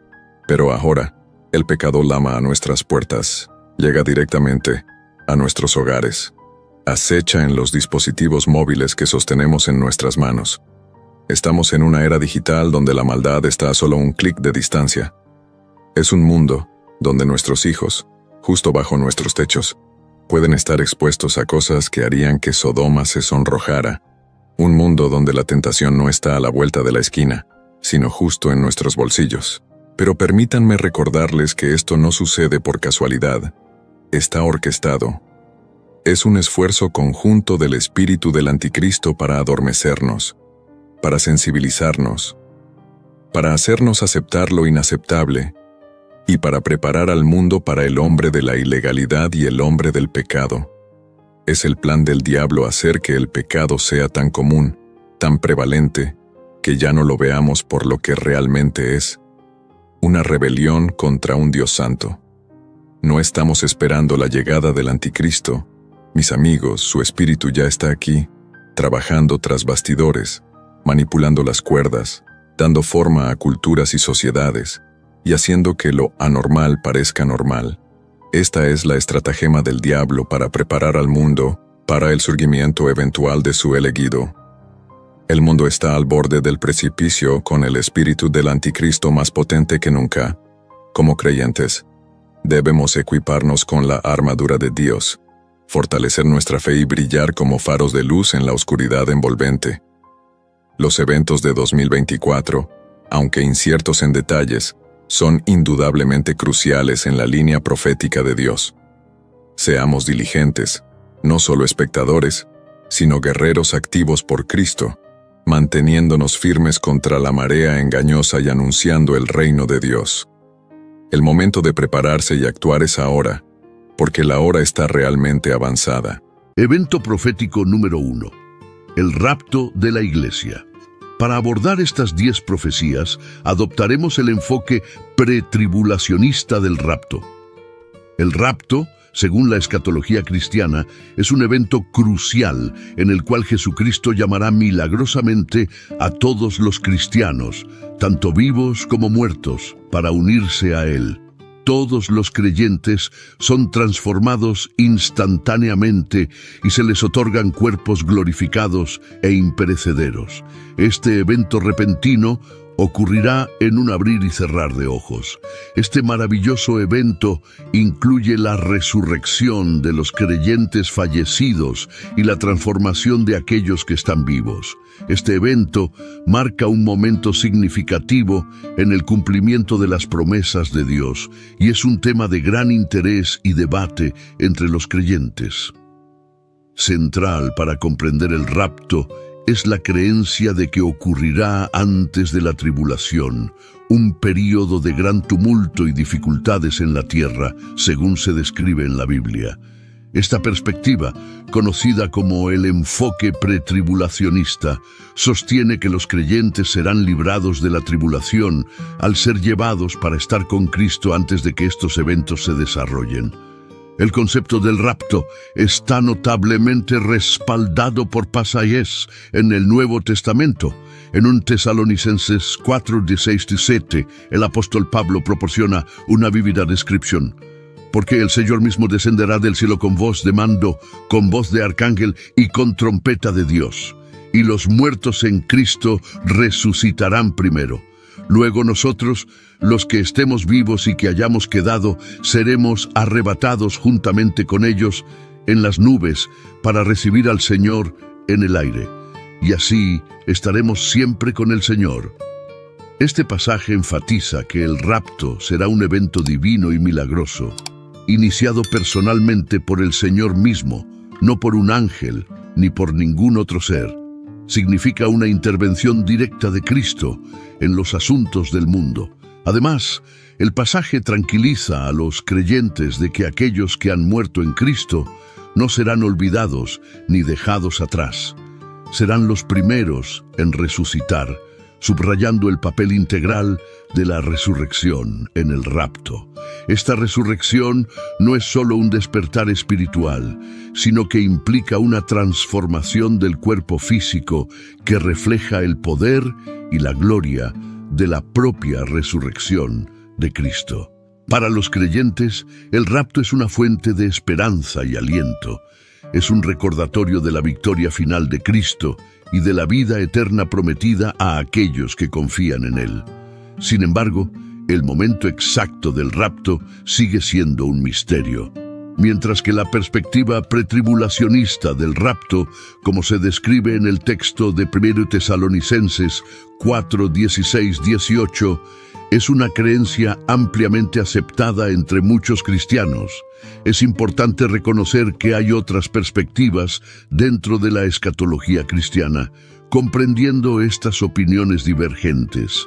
Pero ahora, el pecado lama a nuestras puertas, llega directamente a nuestros hogares, acecha en los dispositivos móviles que sostenemos en nuestras manos. Estamos en una era digital donde la maldad está a solo un clic de distancia. Es un mundo donde nuestros hijos, justo bajo nuestros techos, pueden estar expuestos a cosas que harían que Sodoma se sonrojara. Un mundo donde la tentación no está a la vuelta de la esquina, sino justo en nuestros bolsillos. Pero permítanme recordarles que esto no sucede por casualidad. Está orquestado. Es un esfuerzo conjunto del espíritu del anticristo para adormecernos, para sensibilizarnos, para hacernos aceptar lo inaceptable y para preparar al mundo para el hombre de la ilegalidad y el hombre del pecado. Es el plan del diablo hacer que el pecado sea tan común, tan prevalente, que ya no lo veamos por lo que realmente es: una rebelión contra un Dios santo. No estamos esperando la llegada del anticristo. Mis amigos, su espíritu ya está aquí, trabajando tras bastidores, manipulando las cuerdas, dando forma a culturas y sociedades, y haciendo que lo anormal parezca normal. Esta es la estratagema del diablo para preparar al mundo para el surgimiento eventual de su elegido. El mundo está al borde del precipicio con el espíritu del anticristo más potente que nunca. Como creyentes, debemos equiparnos con la armadura de Dios, fortalecer nuestra fe y brillar como faros de luz en la oscuridad envolvente. Los eventos de 2024, aunque inciertos en detalles, son indudablemente cruciales en la línea profética de Dios. Seamos diligentes, no solo espectadores, sino guerreros activos por Cristo, manteniéndonos firmes contra la marea engañosa y anunciando el reino de Dios. El momento de prepararse y actuar es ahora, porque la hora está realmente avanzada. Evento profético número 1. El rapto de la iglesia. Para abordar estas 10 profecías, adoptaremos el enfoque pretribulacionista del rapto. El rapto, según la escatología cristiana, es un evento crucial en el cual Jesucristo llamará milagrosamente a todos los cristianos, tanto vivos como muertos, para unirse a Él. Todos los creyentes son transformados instantáneamente y se les otorgan cuerpos glorificados e imperecederos. Este evento repentino ocurrirá en un abrir y cerrar de ojos. Este maravilloso evento incluye la resurrección de los creyentes fallecidos y la transformación de aquellos que están vivos. Este evento marca un momento significativo en el cumplimiento de las promesas de Dios y es un tema de gran interés y debate entre los creyentes. Central para comprender el rapto es la creencia de que ocurrirá antes de la tribulación, un período de gran tumulto y dificultades en la tierra, según se describe en la Biblia. Esta perspectiva, conocida como el enfoque pretribulacionista, sostiene que los creyentes serán librados de la tribulación al ser llevados para estar con Cristo antes de que estos eventos se desarrollen. El concepto del rapto está notablemente respaldado por pasajes en el Nuevo Testamento. En 1 Tesalonicenses 4, 16-17, el apóstol Pablo proporciona una vívida descripción. Porque el Señor mismo descenderá del cielo con voz de mando, con voz de arcángel y con trompeta de Dios. Y los muertos en Cristo resucitarán primero. Luego nosotros, los que estemos vivos y que hayamos quedado, seremos arrebatados juntamente con ellos en las nubes para recibir al Señor en el aire. Y así estaremos siempre con el Señor. Este pasaje enfatiza que el rapto será un evento divino y milagroso, iniciado personalmente por el Señor mismo, no por un ángel ni por ningún otro ser. Significa una intervención directa de Cristo en los asuntos del mundo. Además, el pasaje tranquiliza a los creyentes de que aquellos que han muerto en Cristo no serán olvidados ni dejados atrás. Serán los primeros en resucitar, subrayando el papel integral de la resurrección en el rapto. Esta resurrección no es solo un despertar espiritual, sino que implica una transformación del cuerpo físico que refleja el poder y la gloria de la propia resurrección de Cristo. Para los creyentes, el rapto es una fuente de esperanza y aliento. Es un recordatorio de la victoria final de Cristo y de la vida eterna prometida a aquellos que confían en Él. Sin embargo, el momento exacto del rapto sigue siendo un misterio. Mientras que la perspectiva pretribulacionista del rapto, como se describe en el texto de 1 Tesalonicenses 4, 16, 18, es una creencia ampliamente aceptada entre muchos cristianos. Es importante reconocer que hay otras perspectivas dentro de la escatología cristiana, comprendiendo estas opiniones divergentes.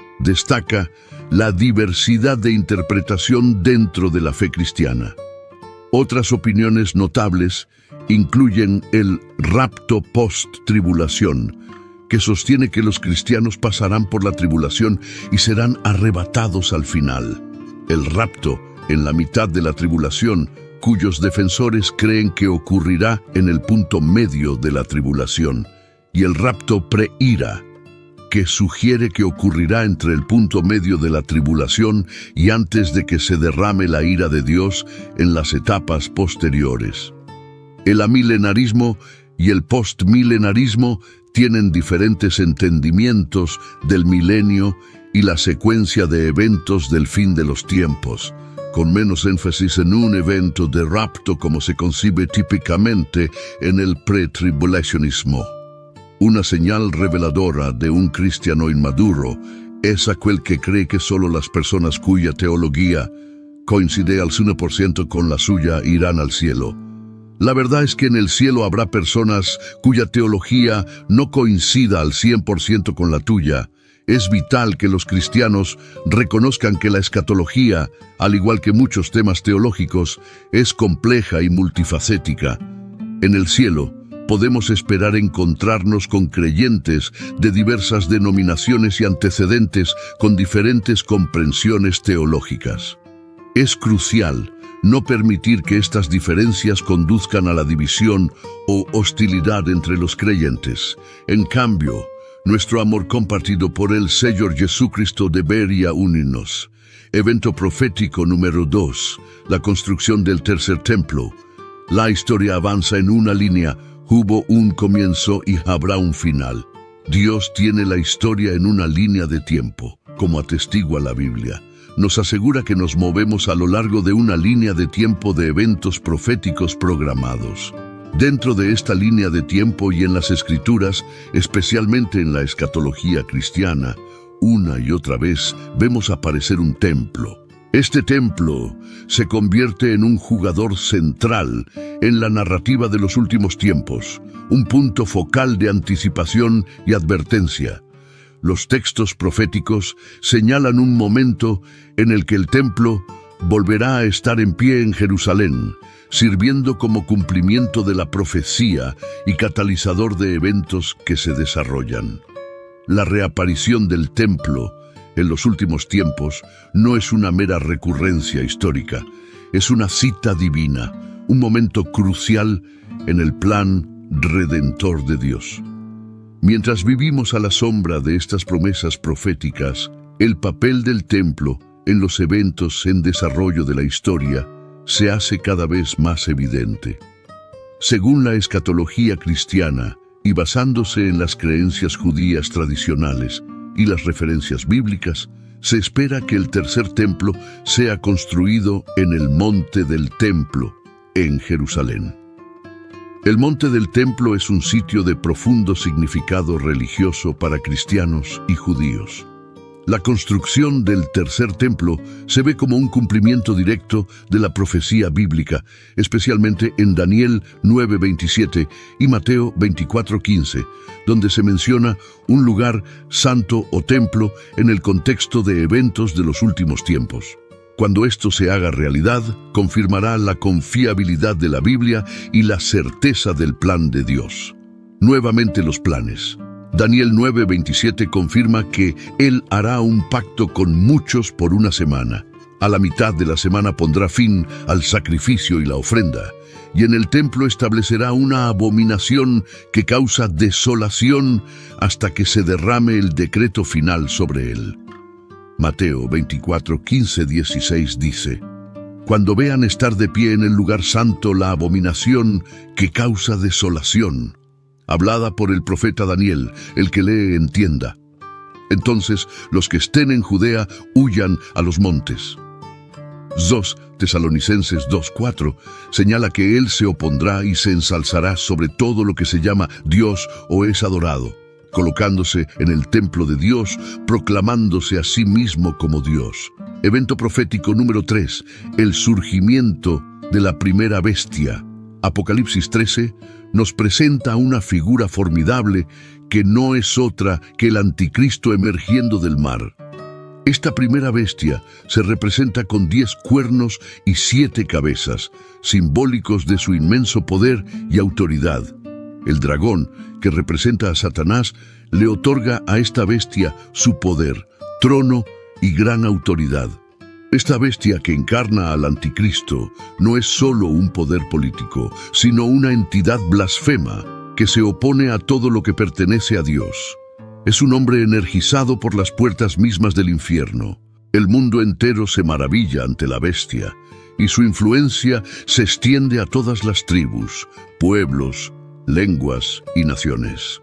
Destaca la diversidad de interpretación dentro de la fe cristiana. Otras opiniones notables incluyen el rapto post-tribulación, que sostiene que los cristianos pasarán por la tribulación y serán arrebatados al final. El rapto en la mitad de la tribulación, cuyos defensores creen que ocurrirá en el punto medio de la tribulación, y el rapto pre-ira, que sugiere que ocurrirá entre el punto medio de la tribulación y antes de que se derrame la ira de Dios en las etapas posteriores. El amilenarismo y el postmilenarismo tienen diferentes entendimientos del milenio y la secuencia de eventos del fin de los tiempos, con menos énfasis en un evento de rapto como se concibe típicamente en el pretribulacionismo. Una señal reveladora de un cristiano inmaduro es aquel que cree que solo las personas cuya teología coincide al 1% con la suya irán al cielo. La verdad es que en el cielo habrá personas cuya teología no coincida al 100% con la tuya. Es vital que los cristianos reconozcan que la escatología, al igual que muchos temas teológicos, es compleja y multifacética. En el cielo, podemos esperar encontrarnos con creyentes de diversas denominaciones y antecedentes con diferentes comprensiones teológicas. Es crucial no permitir que estas diferencias conduzcan a la división o hostilidad entre los creyentes. En cambio, nuestro amor compartido por el Señor Jesucristo debería unirnos. Evento profético número 2, la construcción del tercer templo. La historia avanza en una línea. Hubo un comienzo y habrá un final. Dios tiene la historia en una línea de tiempo, como atestigua la Biblia. Nos asegura que nos movemos a lo largo de una línea de tiempo de eventos proféticos programados. Dentro de esta línea de tiempo y en las Escrituras, especialmente en la escatología cristiana, una y otra vez vemos aparecer un templo. Este templo se convierte en un jugador central en la narrativa de los últimos tiempos, un punto focal de anticipación y advertencia. Los textos proféticos señalan un momento en el que el templo volverá a estar en pie en Jerusalén, sirviendo como cumplimiento de la profecía y catalizador de eventos que se desarrollan. La reaparición del templo en los últimos tiempos no es una mera recurrencia histórica, es una cita divina, un momento crucial en el plan redentor de Dios. Mientras vivimos a la sombra de estas promesas proféticas, el papel del templo en los eventos en desarrollo de la historia se hace cada vez más evidente. Según la escatología cristiana y basándose en las creencias judías tradicionales y las referencias bíblicas, se espera que el tercer templo sea construido en el Monte del Templo, en Jerusalén. El Monte del Templo es un sitio de profundo significado religioso para cristianos y judíos. La construcción del tercer templo se ve como un cumplimiento directo de la profecía bíblica, especialmente en Daniel 9:27 y Mateo 24:15, donde se menciona un lugar santo o templo en el contexto de eventos de los últimos tiempos. Cuando esto se haga realidad, confirmará la confiabilidad de la Biblia y la certeza del plan de Dios. Nuevamente los planes. Daniel 9:27 confirma que Él hará un pacto con muchos por una semana. A la mitad de la semana pondrá fin al sacrificio y la ofrenda, y en el templo establecerá una abominación que causa desolación hasta que se derrame el decreto final sobre él. Mateo 24:15-16 dice: Cuando vean estar de pie en el lugar santo la abominación que causa desolación, hablada por el profeta Daniel, el que lee entienda. Entonces los que estén en Judea huyan a los montes. 2 Tesalonicenses 2:4 señala que Él se opondrá y se ensalzará sobre todo lo que se llama Dios o es adorado, colocándose en el templo de Dios, proclamándose a sí mismo como Dios. Evento profético número 3, el surgimiento de la primera bestia. Apocalipsis 13 nos presenta una figura formidable que no es otra que el anticristo emergiendo del mar. Esta primera bestia se representa con 10 cuernos y 7 cabezas, simbólicos de su inmenso poder y autoridad. El dragón, que representa a Satanás, le otorga a esta bestia su poder, trono y gran autoridad. Esta bestia que encarna al anticristo no es solo un poder político, sino una entidad blasfema que se opone a todo lo que pertenece a Dios. Es un hombre energizado por las puertas mismas del infierno. El mundo entero se maravilla ante la bestia, y su influencia se extiende a todas las tribus, pueblos, lenguas y naciones.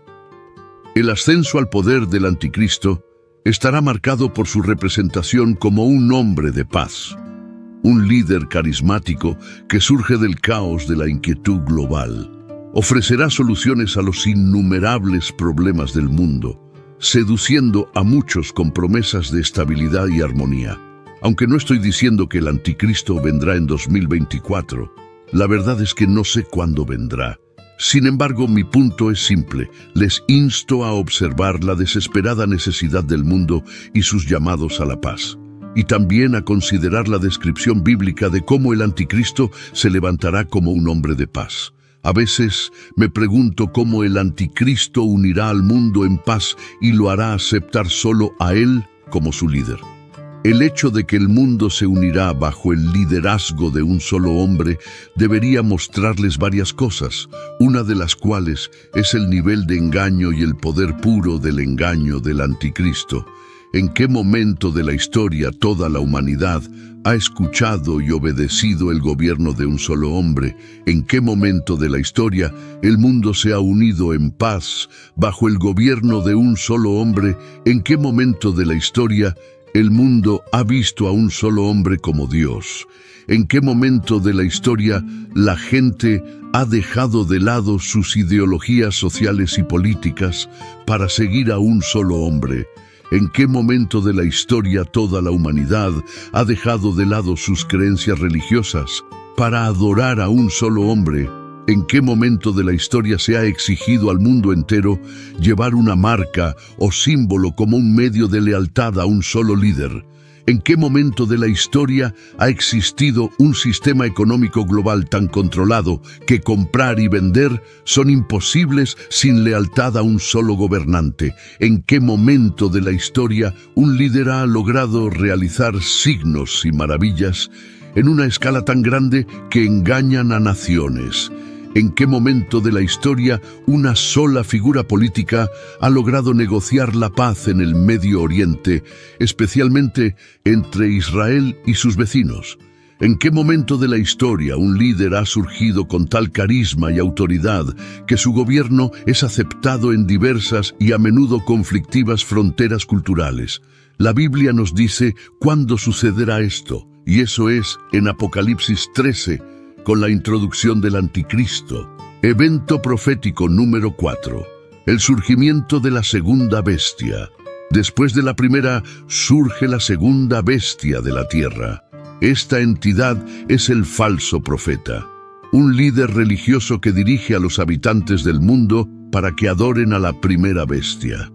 El ascenso al poder del anticristo estará marcado por su representación como un hombre de paz, un líder carismático que surge del caos de la inquietud global. Ofrecerá soluciones a los innumerables problemas del mundo, seduciendo a muchos con promesas de estabilidad y armonía. Aunque no estoy diciendo que el anticristo vendrá en 2024, la verdad es que no sé cuándo vendrá. Sin embargo, mi punto es simple. Les insto a observar la desesperada necesidad del mundo y sus llamados a la paz. Y también a considerar la descripción bíblica de cómo el anticristo se levantará como un hombre de paz. A veces me pregunto cómo el anticristo unirá al mundo en paz y lo hará aceptar solo a él como su líder. El hecho de que el mundo se unirá bajo el liderazgo de un solo hombre debería mostrarles varias cosas, una de las cuales es el nivel de engaño y el poder puro del engaño del anticristo. ¿En qué momento de la historia toda la humanidad ha escuchado y obedecido el gobierno de un solo hombre? ¿En qué momento de la historia el mundo se ha unido en paz bajo el gobierno de un solo hombre? ¿En qué momento de la historia el mundo ha visto a un solo hombre como Dios? ¿En qué momento de la historia la gente ha dejado de lado sus ideologías sociales y políticas para seguir a un solo hombre? ¿En qué momento de la historia toda la humanidad ha dejado de lado sus creencias religiosas para adorar a un solo hombre? ¿En qué momento de la historia se ha exigido al mundo entero llevar una marca o símbolo como un medio de lealtad a un solo líder? ¿En qué momento de la historia ha existido un sistema económico global tan controlado que comprar y vender son imposibles sin lealtad a un solo gobernante? ¿En qué momento de la historia un líder ha logrado realizar signos y maravillas en una escala tan grande que engañan a naciones. ¿En qué momento de la historia una sola figura política ha logrado negociar la paz en el Medio Oriente, especialmente entre Israel y sus vecinos? ¿En qué momento de la historia un líder ha surgido con tal carisma y autoridad que su gobierno es aceptado en diversas y a menudo conflictivas fronteras culturales? La Biblia nos dice cuándo sucederá esto, y eso es en Apocalipsis 13, con la introducción del Anticristo. Evento profético número 4. El surgimiento de la segunda bestia. Después de la primera, surge la segunda bestia de la tierra. Esta entidad es el falso profeta, un líder religioso que dirige a los habitantes del mundo para que adoren a la primera bestia.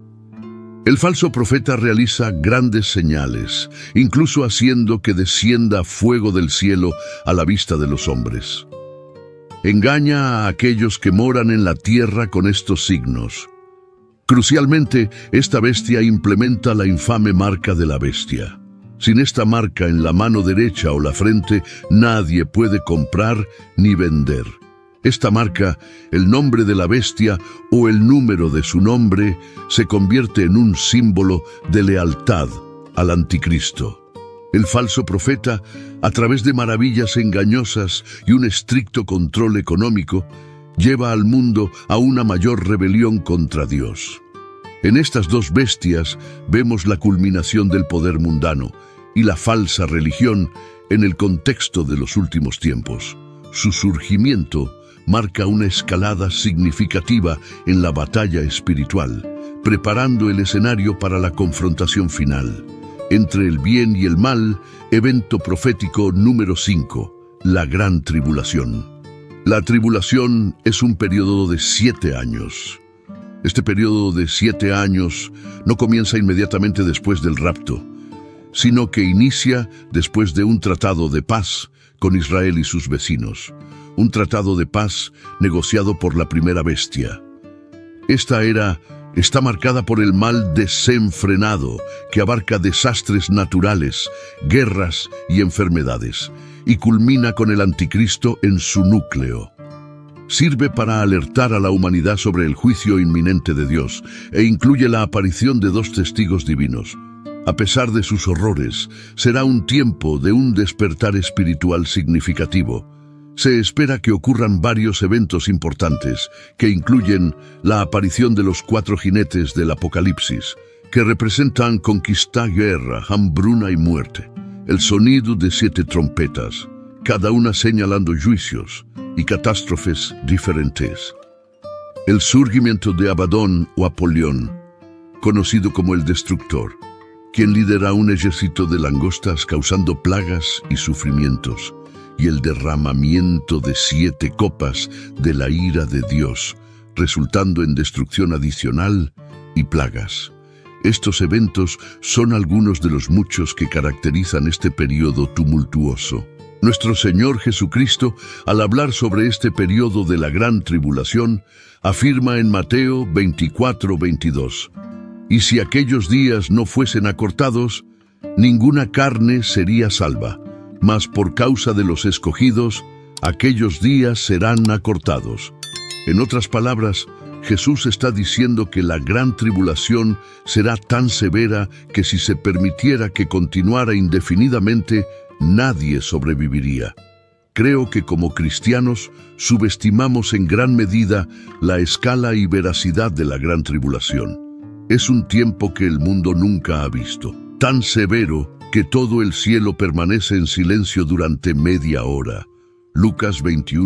El falso profeta realiza grandes señales, incluso haciendo que descienda fuego del cielo a la vista de los hombres. Engaña a aquellos que moran en la tierra con estos signos. Crucialmente, esta bestia implementa la infame marca de la bestia. Sin esta marca en la mano derecha o la frente, nadie puede comprar ni vender. Esta marca, el nombre de la bestia o el número de su nombre, se convierte en un símbolo de lealtad al anticristo. El falso profeta, a través de maravillas engañosas y un estricto control económico, lleva al mundo a una mayor rebelión contra Dios. En estas dos bestias vemos la culminación del poder mundano y la falsa religión en el contexto de los últimos tiempos. Su surgimiento marca una escalada significativa en la batalla espiritual, preparando el escenario para la confrontación final. Entre el bien y el mal, evento profético número 5, la Gran Tribulación. La tribulación es un periodo de 7 años. Este periodo de 7 años no comienza inmediatamente después del rapto, sino que inicia después de un tratado de paz con Israel y sus vecinos. Un tratado de paz negociado por la primera bestia. Esta era está marcada por el mal desenfrenado que abarca desastres naturales, guerras y enfermedades, y culmina con el anticristo en su núcleo. Sirve para alertar a la humanidad sobre el juicio inminente de Dios e incluye la aparición de 2 testigos divinos. A pesar de sus horrores, será un tiempo de un despertar espiritual significativo. Se espera que ocurran varios eventos importantes, que incluyen la aparición de los 4 jinetes del Apocalipsis, que representan conquista, guerra, hambruna y muerte, el sonido de 7 trompetas, cada una señalando juicios y catástrofes diferentes. El surgimiento de Abadón o Apolión, conocido como el Destructor, quien lidera un ejército de langostas causando plagas y sufrimientos, y el derramamiento de 7 copas de la ira de Dios, resultando en destrucción adicional y plagas. Estos eventos son algunos de los muchos que caracterizan este periodo tumultuoso. Nuestro Señor Jesucristo, al hablar sobre este periodo de la gran tribulación, afirma en Mateo 24:22, «Y si aquellos días no fuesen acortados, ninguna carne sería salva. Mas por causa de los escogidos, aquellos días serán acortados». En otras palabras, Jesús está diciendo que la gran tribulación será tan severa que si se permitiera que continuara indefinidamente, nadie sobreviviría. Creo que como cristianos subestimamos en gran medida la escala y veracidad de la gran tribulación. Es un tiempo que el mundo nunca ha visto, tan severo que todo el cielo permanece en silencio durante media hora. Lucas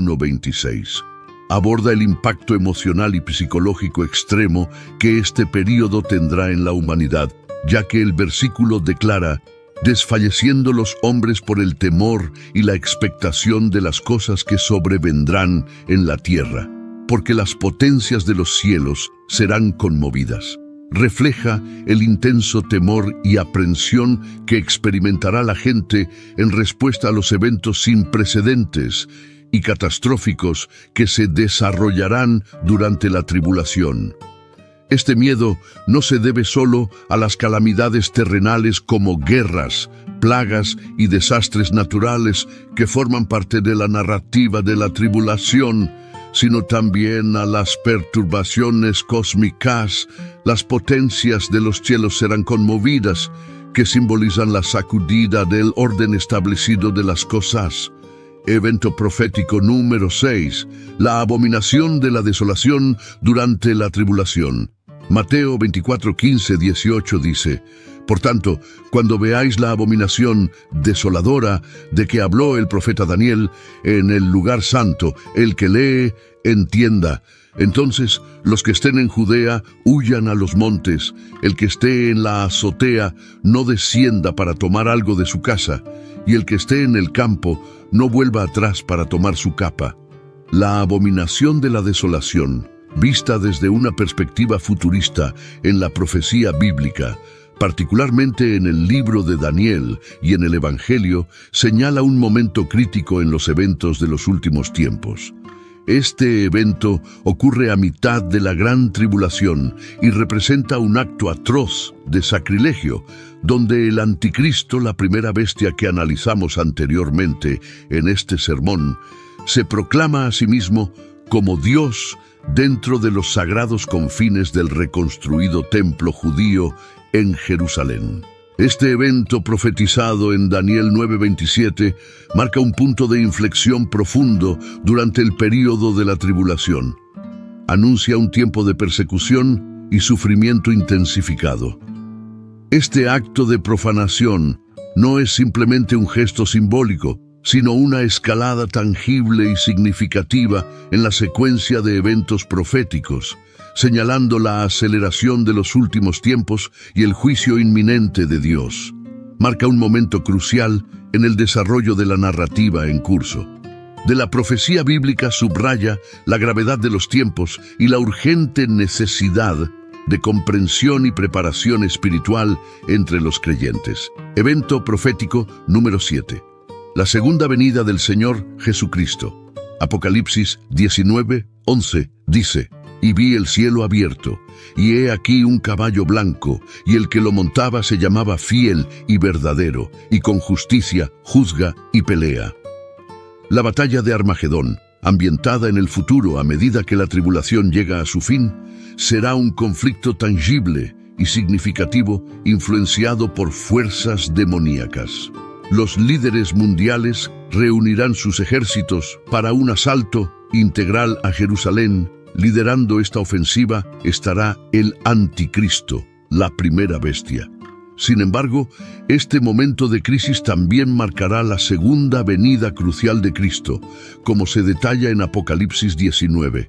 21:26. Aborda el impacto emocional y psicológico extremo que este período tendrá en la humanidad, ya que el versículo declara: «Desfalleciendo los hombres por el temor y la expectación de las cosas que sobrevendrán en la tierra, porque las potencias de los cielos serán conmovidas». Refleja el intenso temor y aprensión que experimentará la gente en respuesta a los eventos sin precedentes y catastróficos que se desarrollarán durante la tribulación. Este miedo no se debe solo a las calamidades terrenales como guerras, plagas y desastres naturales que forman parte de la narrativa de la tribulación, sino también a las perturbaciones cósmicas. Las potencias de los cielos serán conmovidas, que simbolizan la sacudida del orden establecido de las cosas. Evento profético número 6. La abominación de la desolación durante la tribulación. Mateo 24, 15, 18 dice: Por tanto, cuando veáis la abominación desoladora de que habló el profeta Daniel en el lugar santo, el que lee, entienda. Entonces, los que estén en Judea, huyan a los montes. El que esté en la azotea, no descienda para tomar algo de su casa. Y el que esté en el campo, no vuelva atrás para tomar su capa. La abominación de la desolación, vista desde una perspectiva futurista en la profecía bíblica, particularmente en el libro de Daniel y en el Evangelio, señala un momento crítico en los eventos de los últimos tiempos. Este evento ocurre a mitad de la gran tribulación y representa un acto atroz de sacrilegio, donde el anticristo, la primera bestia que analizamos anteriormente en este sermón, se proclama a sí mismo como Dios dentro de los sagrados confines del reconstruido templo judío en Jerusalén. Este evento profetizado en Daniel 9:27 marca un punto de inflexión profundo durante el período de la tribulación. Anuncia un tiempo de persecución y sufrimiento intensificado. Este acto de profanación no es simplemente un gesto simbólico, sino una escalada tangible y significativa en la secuencia de eventos proféticos, señalando la aceleración de los últimos tiempos y el juicio inminente de Dios. Marca un momento crucial en el desarrollo de la narrativa en curso. De la profecía bíblica subraya la gravedad de los tiempos y la urgente necesidad de comprensión y preparación espiritual entre los creyentes. Evento profético número 7. La segunda venida del Señor Jesucristo. Apocalipsis 19:11 dice: Y vi el cielo abierto, y he aquí un caballo blanco, y el que lo montaba se llamaba Fiel y Verdadero, y con justicia juzga y pelea. La batalla de Armagedón, ambientada en el futuro a medida que la tribulación llega a su fin, será un conflicto tangible y significativo influenciado por fuerzas demoníacas. Los líderes mundiales reunirán sus ejércitos para un asalto integral a Jerusalén. Liderando esta ofensiva estará el Anticristo, la primera bestia. Sin embargo, este momento de crisis también marcará la segunda venida crucial de Cristo, como se detalla en Apocalipsis 19.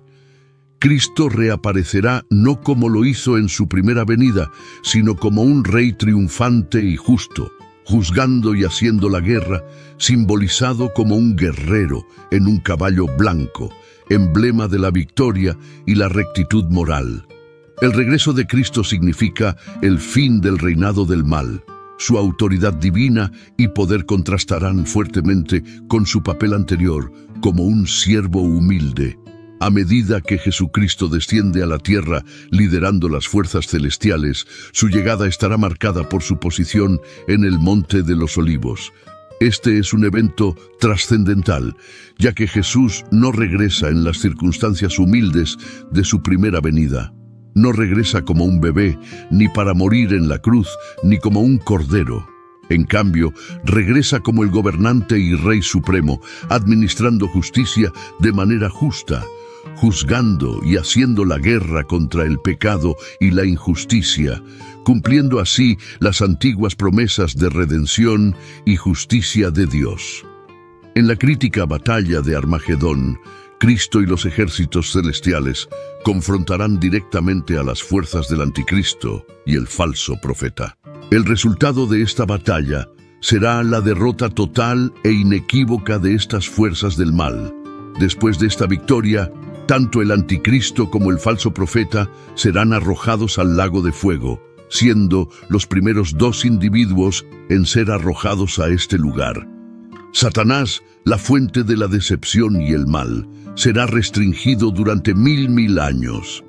Cristo reaparecerá no como lo hizo en su primera venida, sino como un rey triunfante y justo, juzgando y haciendo la guerra, simbolizado como un guerrero en un caballo blanco, emblema de la victoria y la rectitud moral. El regreso de Cristo significa el fin del reinado del mal. Su autoridad divina y poder contrastarán fuertemente con su papel anterior como un siervo humilde. A medida que Jesucristo desciende a la tierra liderando las fuerzas celestiales, su llegada estará marcada por su posición en el Monte de los Olivos. Este es un evento trascendental, ya que Jesús no regresa en las circunstancias humildes de su primera venida. No regresa como un bebé, ni para morir en la cruz, ni como un cordero. En cambio, regresa como el gobernante y Rey Supremo, administrando justicia de manera justa, juzgando y haciendo la guerra contra el pecado y la injusticia, cumpliendo así las antiguas promesas de redención y justicia de Dios. En la crítica batalla de Armagedón, Cristo y los ejércitos celestiales confrontarán directamente a las fuerzas del Anticristo y el falso profeta. El resultado de esta batalla será la derrota total e inequívoca de estas fuerzas del mal. Después de esta victoria, tanto el Anticristo como el falso profeta serán arrojados al lago de fuego, siendo los primeros dos individuos en ser arrojados a este lugar. Satanás, la fuente de la decepción y el mal, será restringido durante 1000 años.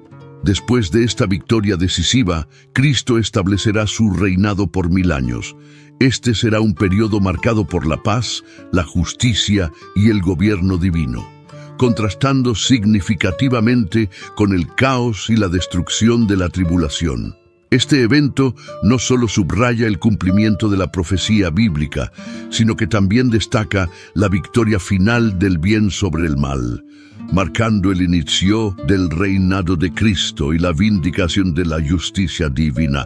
Después de esta victoria decisiva, Cristo establecerá su reinado por 1000 años. Este será un periodo marcado por la paz, la justicia y el gobierno divino, contrastando significativamente con el caos y la destrucción de la tribulación. Este evento no solo subraya el cumplimiento de la profecía bíblica, sino que también destaca la victoria final del bien sobre el mal, marcando el inicio del reinado de Cristo y la vindicación de la justicia divina.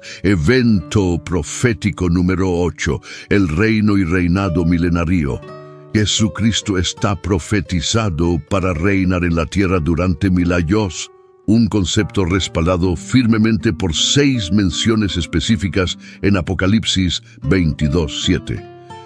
Evento profético número 8, el reino y reinado milenario. Jesucristo está profetizado para reinar en la tierra durante 1000 años, un concepto respaldado firmemente por 6 menciones específicas en Apocalipsis 22:7.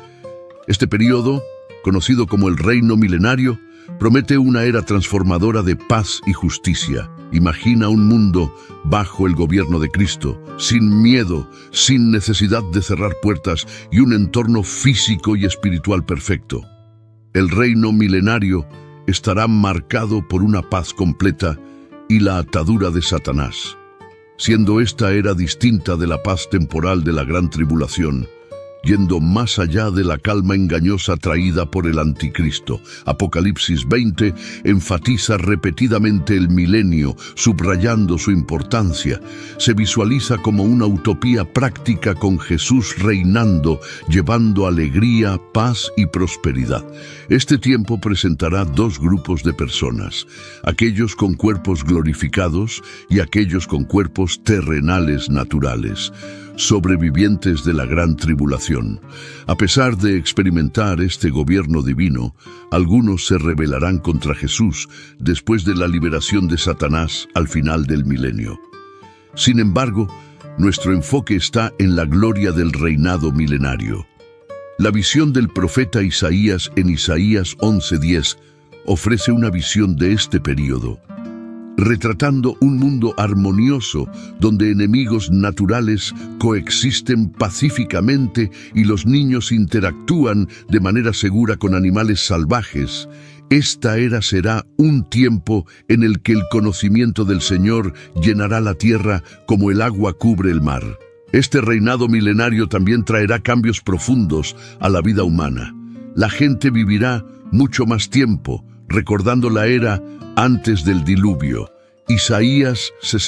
Este periodo, conocido como el reino milenario, promete una era transformadora de paz y justicia. Imagina un mundo bajo el gobierno de Cristo, sin miedo, sin necesidad de cerrar puertas y un entorno físico y espiritual perfecto. El reino milenario estará marcado por una paz completa y la atadura de Satanás, siendo esta era distinta de la paz temporal de la gran tribulación, yendo más allá de la calma engañosa traída por el anticristo. Apocalipsis 20 enfatiza repetidamente el milenio, subrayando su importancia. Se visualiza como una utopía práctica con Jesús reinando, llevando alegría, paz y prosperidad. Este tiempo presentará 2 grupos de personas, aquellos con cuerpos glorificados y aquellos con cuerpos terrenales naturales, sobrevivientes de la gran tribulación. A pesar de experimentar este gobierno divino, algunos se rebelarán contra Jesús después de la liberación de Satanás al final del milenio. Sin embargo, nuestro enfoque está en la gloria del reinado milenario. La visión del profeta Isaías en Isaías 11:10 ofrece una visión de este período, retratando un mundo armonioso donde enemigos naturales coexisten pacíficamente y los niños interactúan de manera segura con animales salvajes. Esta era será un tiempo en el que el conocimiento del Señor llenará la tierra como el agua cubre el mar. Este reinado milenario también traerá cambios profundos a la vida humana. La gente vivirá mucho más tiempo, recordando la era antes del diluvio. Isaías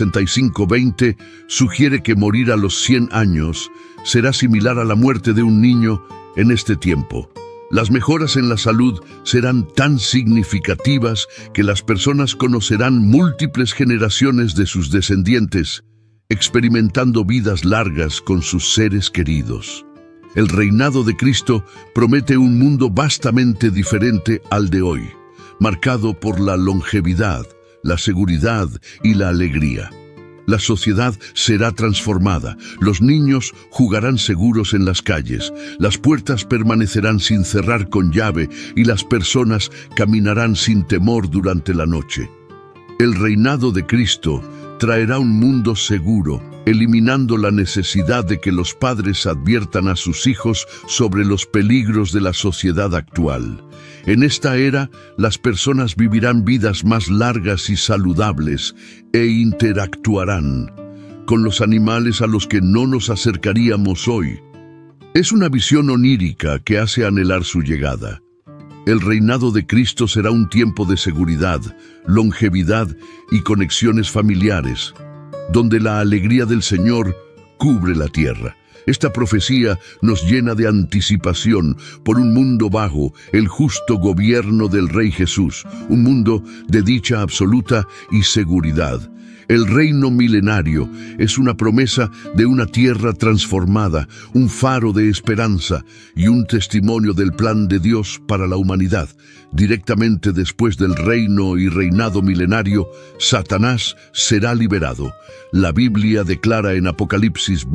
65:20 sugiere que morir a los 100 años será similar a la muerte de un niño en este tiempo. Las mejoras en la salud serán tan significativas que las personas conocerán múltiples generaciones de sus descendientes, experimentando vidas largas con sus seres queridos. El reinado de Cristo promete un mundo vastamente diferente al de hoy, marcado por la longevidad, la seguridad y la alegría. La sociedad será transformada, los niños jugarán seguros en las calles, las puertas permanecerán sin cerrar con llave y las personas caminarán sin temor durante la noche. El reinado de Cristo traerá un mundo seguro, eliminando la necesidad de que los padres adviertan a sus hijos sobre los peligros de la sociedad actual. En esta era, las personas vivirán vidas más largas y saludables e interactuarán con los animales a los que no nos acercaríamos hoy. Es una visión onírica que hace anhelar su llegada. El reinado de Cristo será un tiempo de seguridad, longevidad y conexiones familiares, donde la alegría del Señor cubre la tierra. Esta profecía nos llena de anticipación por un mundo bajo el justo gobierno del Rey Jesús, un mundo de dicha absoluta y seguridad. El reino milenario es una promesa de una tierra transformada, un faro de esperanza y un testimonio del plan de Dios para la humanidad. Directamente después del reino y reinado milenario, Satanás será liberado. La Biblia declara en Apocalipsis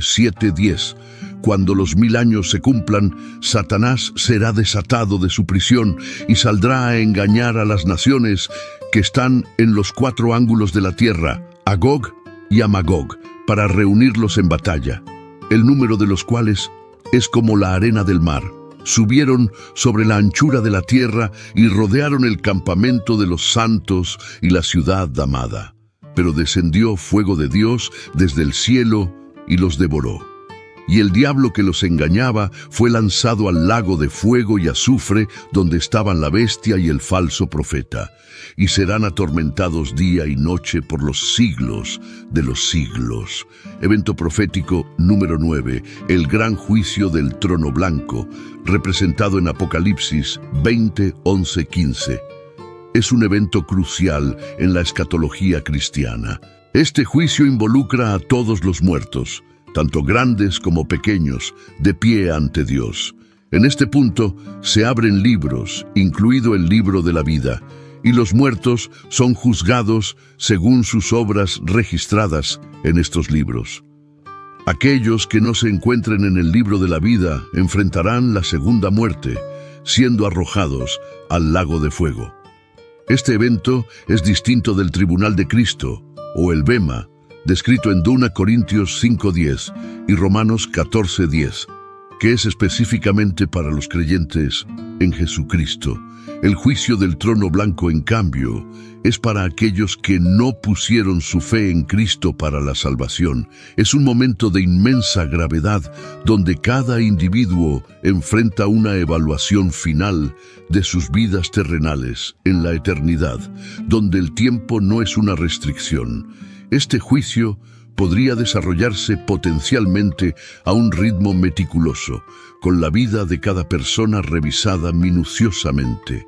27:10, cuando los 1000 años se cumplan, Satanás será desatado de su prisión y saldrá a engañar a las naciones que están en los 4 ángulos de la tierra, a Gog y a Magog, para reunirlos en batalla, el número de los cuales es como la arena del mar. Subieron sobre la anchura de la tierra y rodearon el campamento de los santos y la ciudad amada. pero descendió fuego de Dios desde el cielo y los devoró. Y el diablo que los engañaba fue lanzado al lago de fuego y azufre, donde estaban la bestia y el falso profeta, y serán atormentados día y noche por los siglos de los siglos. Evento profético número 9, el gran juicio del trono blanco, representado en Apocalipsis 20, 11, 15. Es un evento crucial en la escatología cristiana. Este juicio involucra a todos los muertos, tanto grandes como pequeños, de pie ante Dios. En este punto se abren libros, incluido el libro de la vida, y los muertos son juzgados según sus obras registradas en estos libros. Aquellos que no se encuentren en el libro de la vida enfrentarán la segunda muerte, siendo arrojados al lago de fuego. Este evento es distinto del tribunal de Cristo, o el Bema, descrito en 2 Corintios 5:10 y Romanos 14:10, que es específicamente para los creyentes en Jesucristo. El juicio del trono blanco, en cambio, es para aquellos que no pusieron su fe en Cristo para la salvación. Es un momento de inmensa gravedad, donde cada individuo enfrenta una evaluación final de sus vidas terrenales en la eternidad, donde el tiempo no es una restricción. Este juicio podría desarrollarse potencialmente a un ritmo meticuloso, con la vida de cada persona revisada minuciosamente.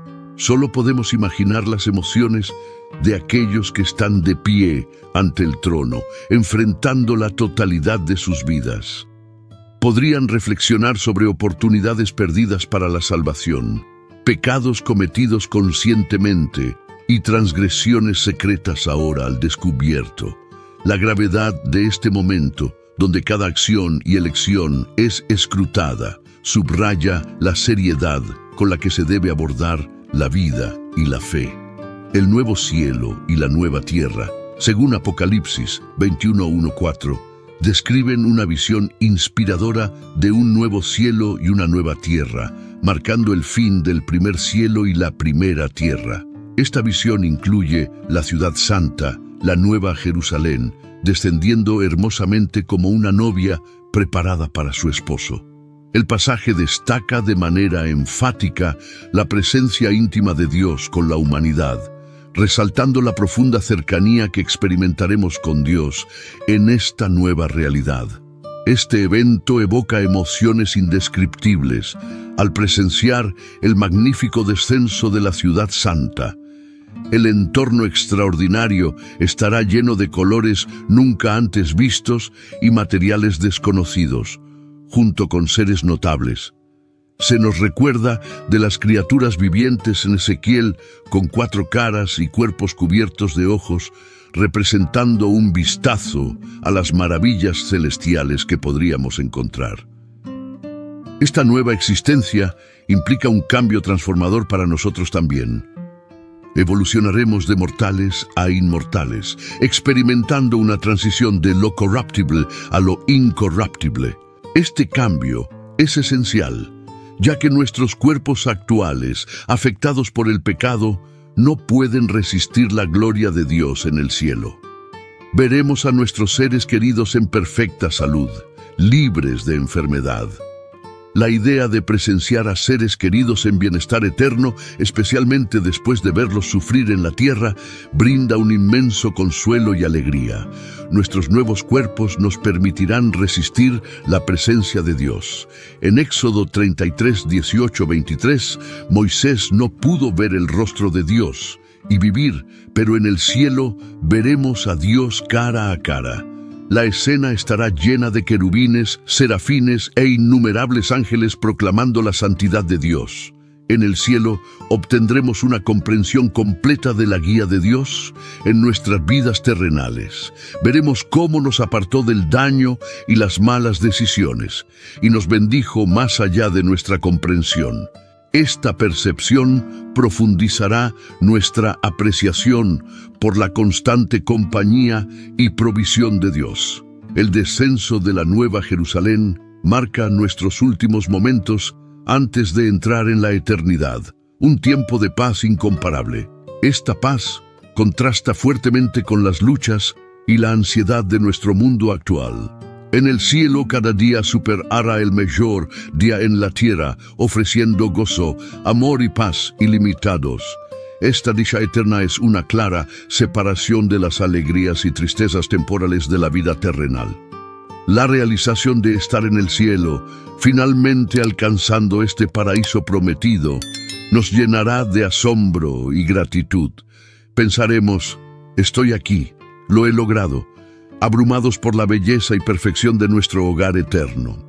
Solo podemos imaginar las emociones de aquellos que están de pie ante el trono, enfrentando la totalidad de sus vidas. Podrían reflexionar sobre oportunidades perdidas para la salvación, pecados cometidos conscientemente y transgresiones secretas ahora al descubierto. La gravedad de este momento, donde cada acción y elección es escrutada, subraya la seriedad con la que se debe abordar la vida y la fe. El nuevo cielo y la nueva tierra, según Apocalipsis 21:1-4, describen una visión inspiradora de un nuevo cielo y una nueva tierra, marcando el fin del primer cielo y la primera tierra. Esta visión incluye la ciudad santa, la nueva Jerusalén, descendiendo hermosamente como una novia preparada para su esposo. El pasaje destaca de manera enfática la presencia íntima de Dios con la humanidad, resaltando la profunda cercanía que experimentaremos con Dios en esta nueva realidad. Este evento evoca emociones indescriptibles al presenciar el magnífico descenso de la ciudad santa. El entorno extraordinario estará lleno de colores nunca antes vistos y materiales desconocidos, junto con seres notables. Se nos recuerda de las criaturas vivientes en Ezequiel con 4 caras y cuerpos cubiertos de ojos, representando un vistazo a las maravillas celestiales que podríamos encontrar. Esta nueva existencia implica un cambio transformador para nosotros también. Evolucionaremos de mortales a inmortales, experimentando una transición de lo corruptible a lo incorruptible. Este cambio es esencial, ya que nuestros cuerpos actuales, afectados por el pecado, no pueden resistir la gloria de Dios en el cielo. Veremos a nuestros seres queridos en perfecta salud, libres de enfermedad. La idea de presenciar a seres queridos en bienestar eterno, especialmente después de verlos sufrir en la tierra, brinda un inmenso consuelo y alegría. Nuestros nuevos cuerpos nos permitirán resistir la presencia de Dios. En Éxodo 33, 18, 23, Moisés no pudo ver el rostro de Dios y vivir, pero en el cielo veremos a Dios cara a cara. La escena estará llena de querubines, serafines e innumerables ángeles proclamando la santidad de Dios. En el cielo obtendremos una comprensión completa de la guía de Dios en nuestras vidas terrenales. Veremos cómo nos apartó del daño y las malas decisiones y nos bendijo más allá de nuestra comprensión. Esta percepción profundizará nuestra apreciación por la constante compañía y provisión de Dios. El descenso de la Nueva Jerusalén marca nuestros últimos momentos antes de entrar en la eternidad, un tiempo de paz incomparable. Esta paz contrasta fuertemente con las luchas y la ansiedad de nuestro mundo actual. En el cielo cada día superará el mejor día en la tierra, ofreciendo gozo, amor y paz ilimitados. Esta dicha eterna es una clara separación de las alegrías y tristezas temporales de la vida terrenal. La realización de estar en el cielo, finalmente alcanzando este paraíso prometido, nos llenará de asombro y gratitud. Pensaremos, estoy aquí, lo he logrado, abrumados por la belleza y perfección de nuestro hogar eterno.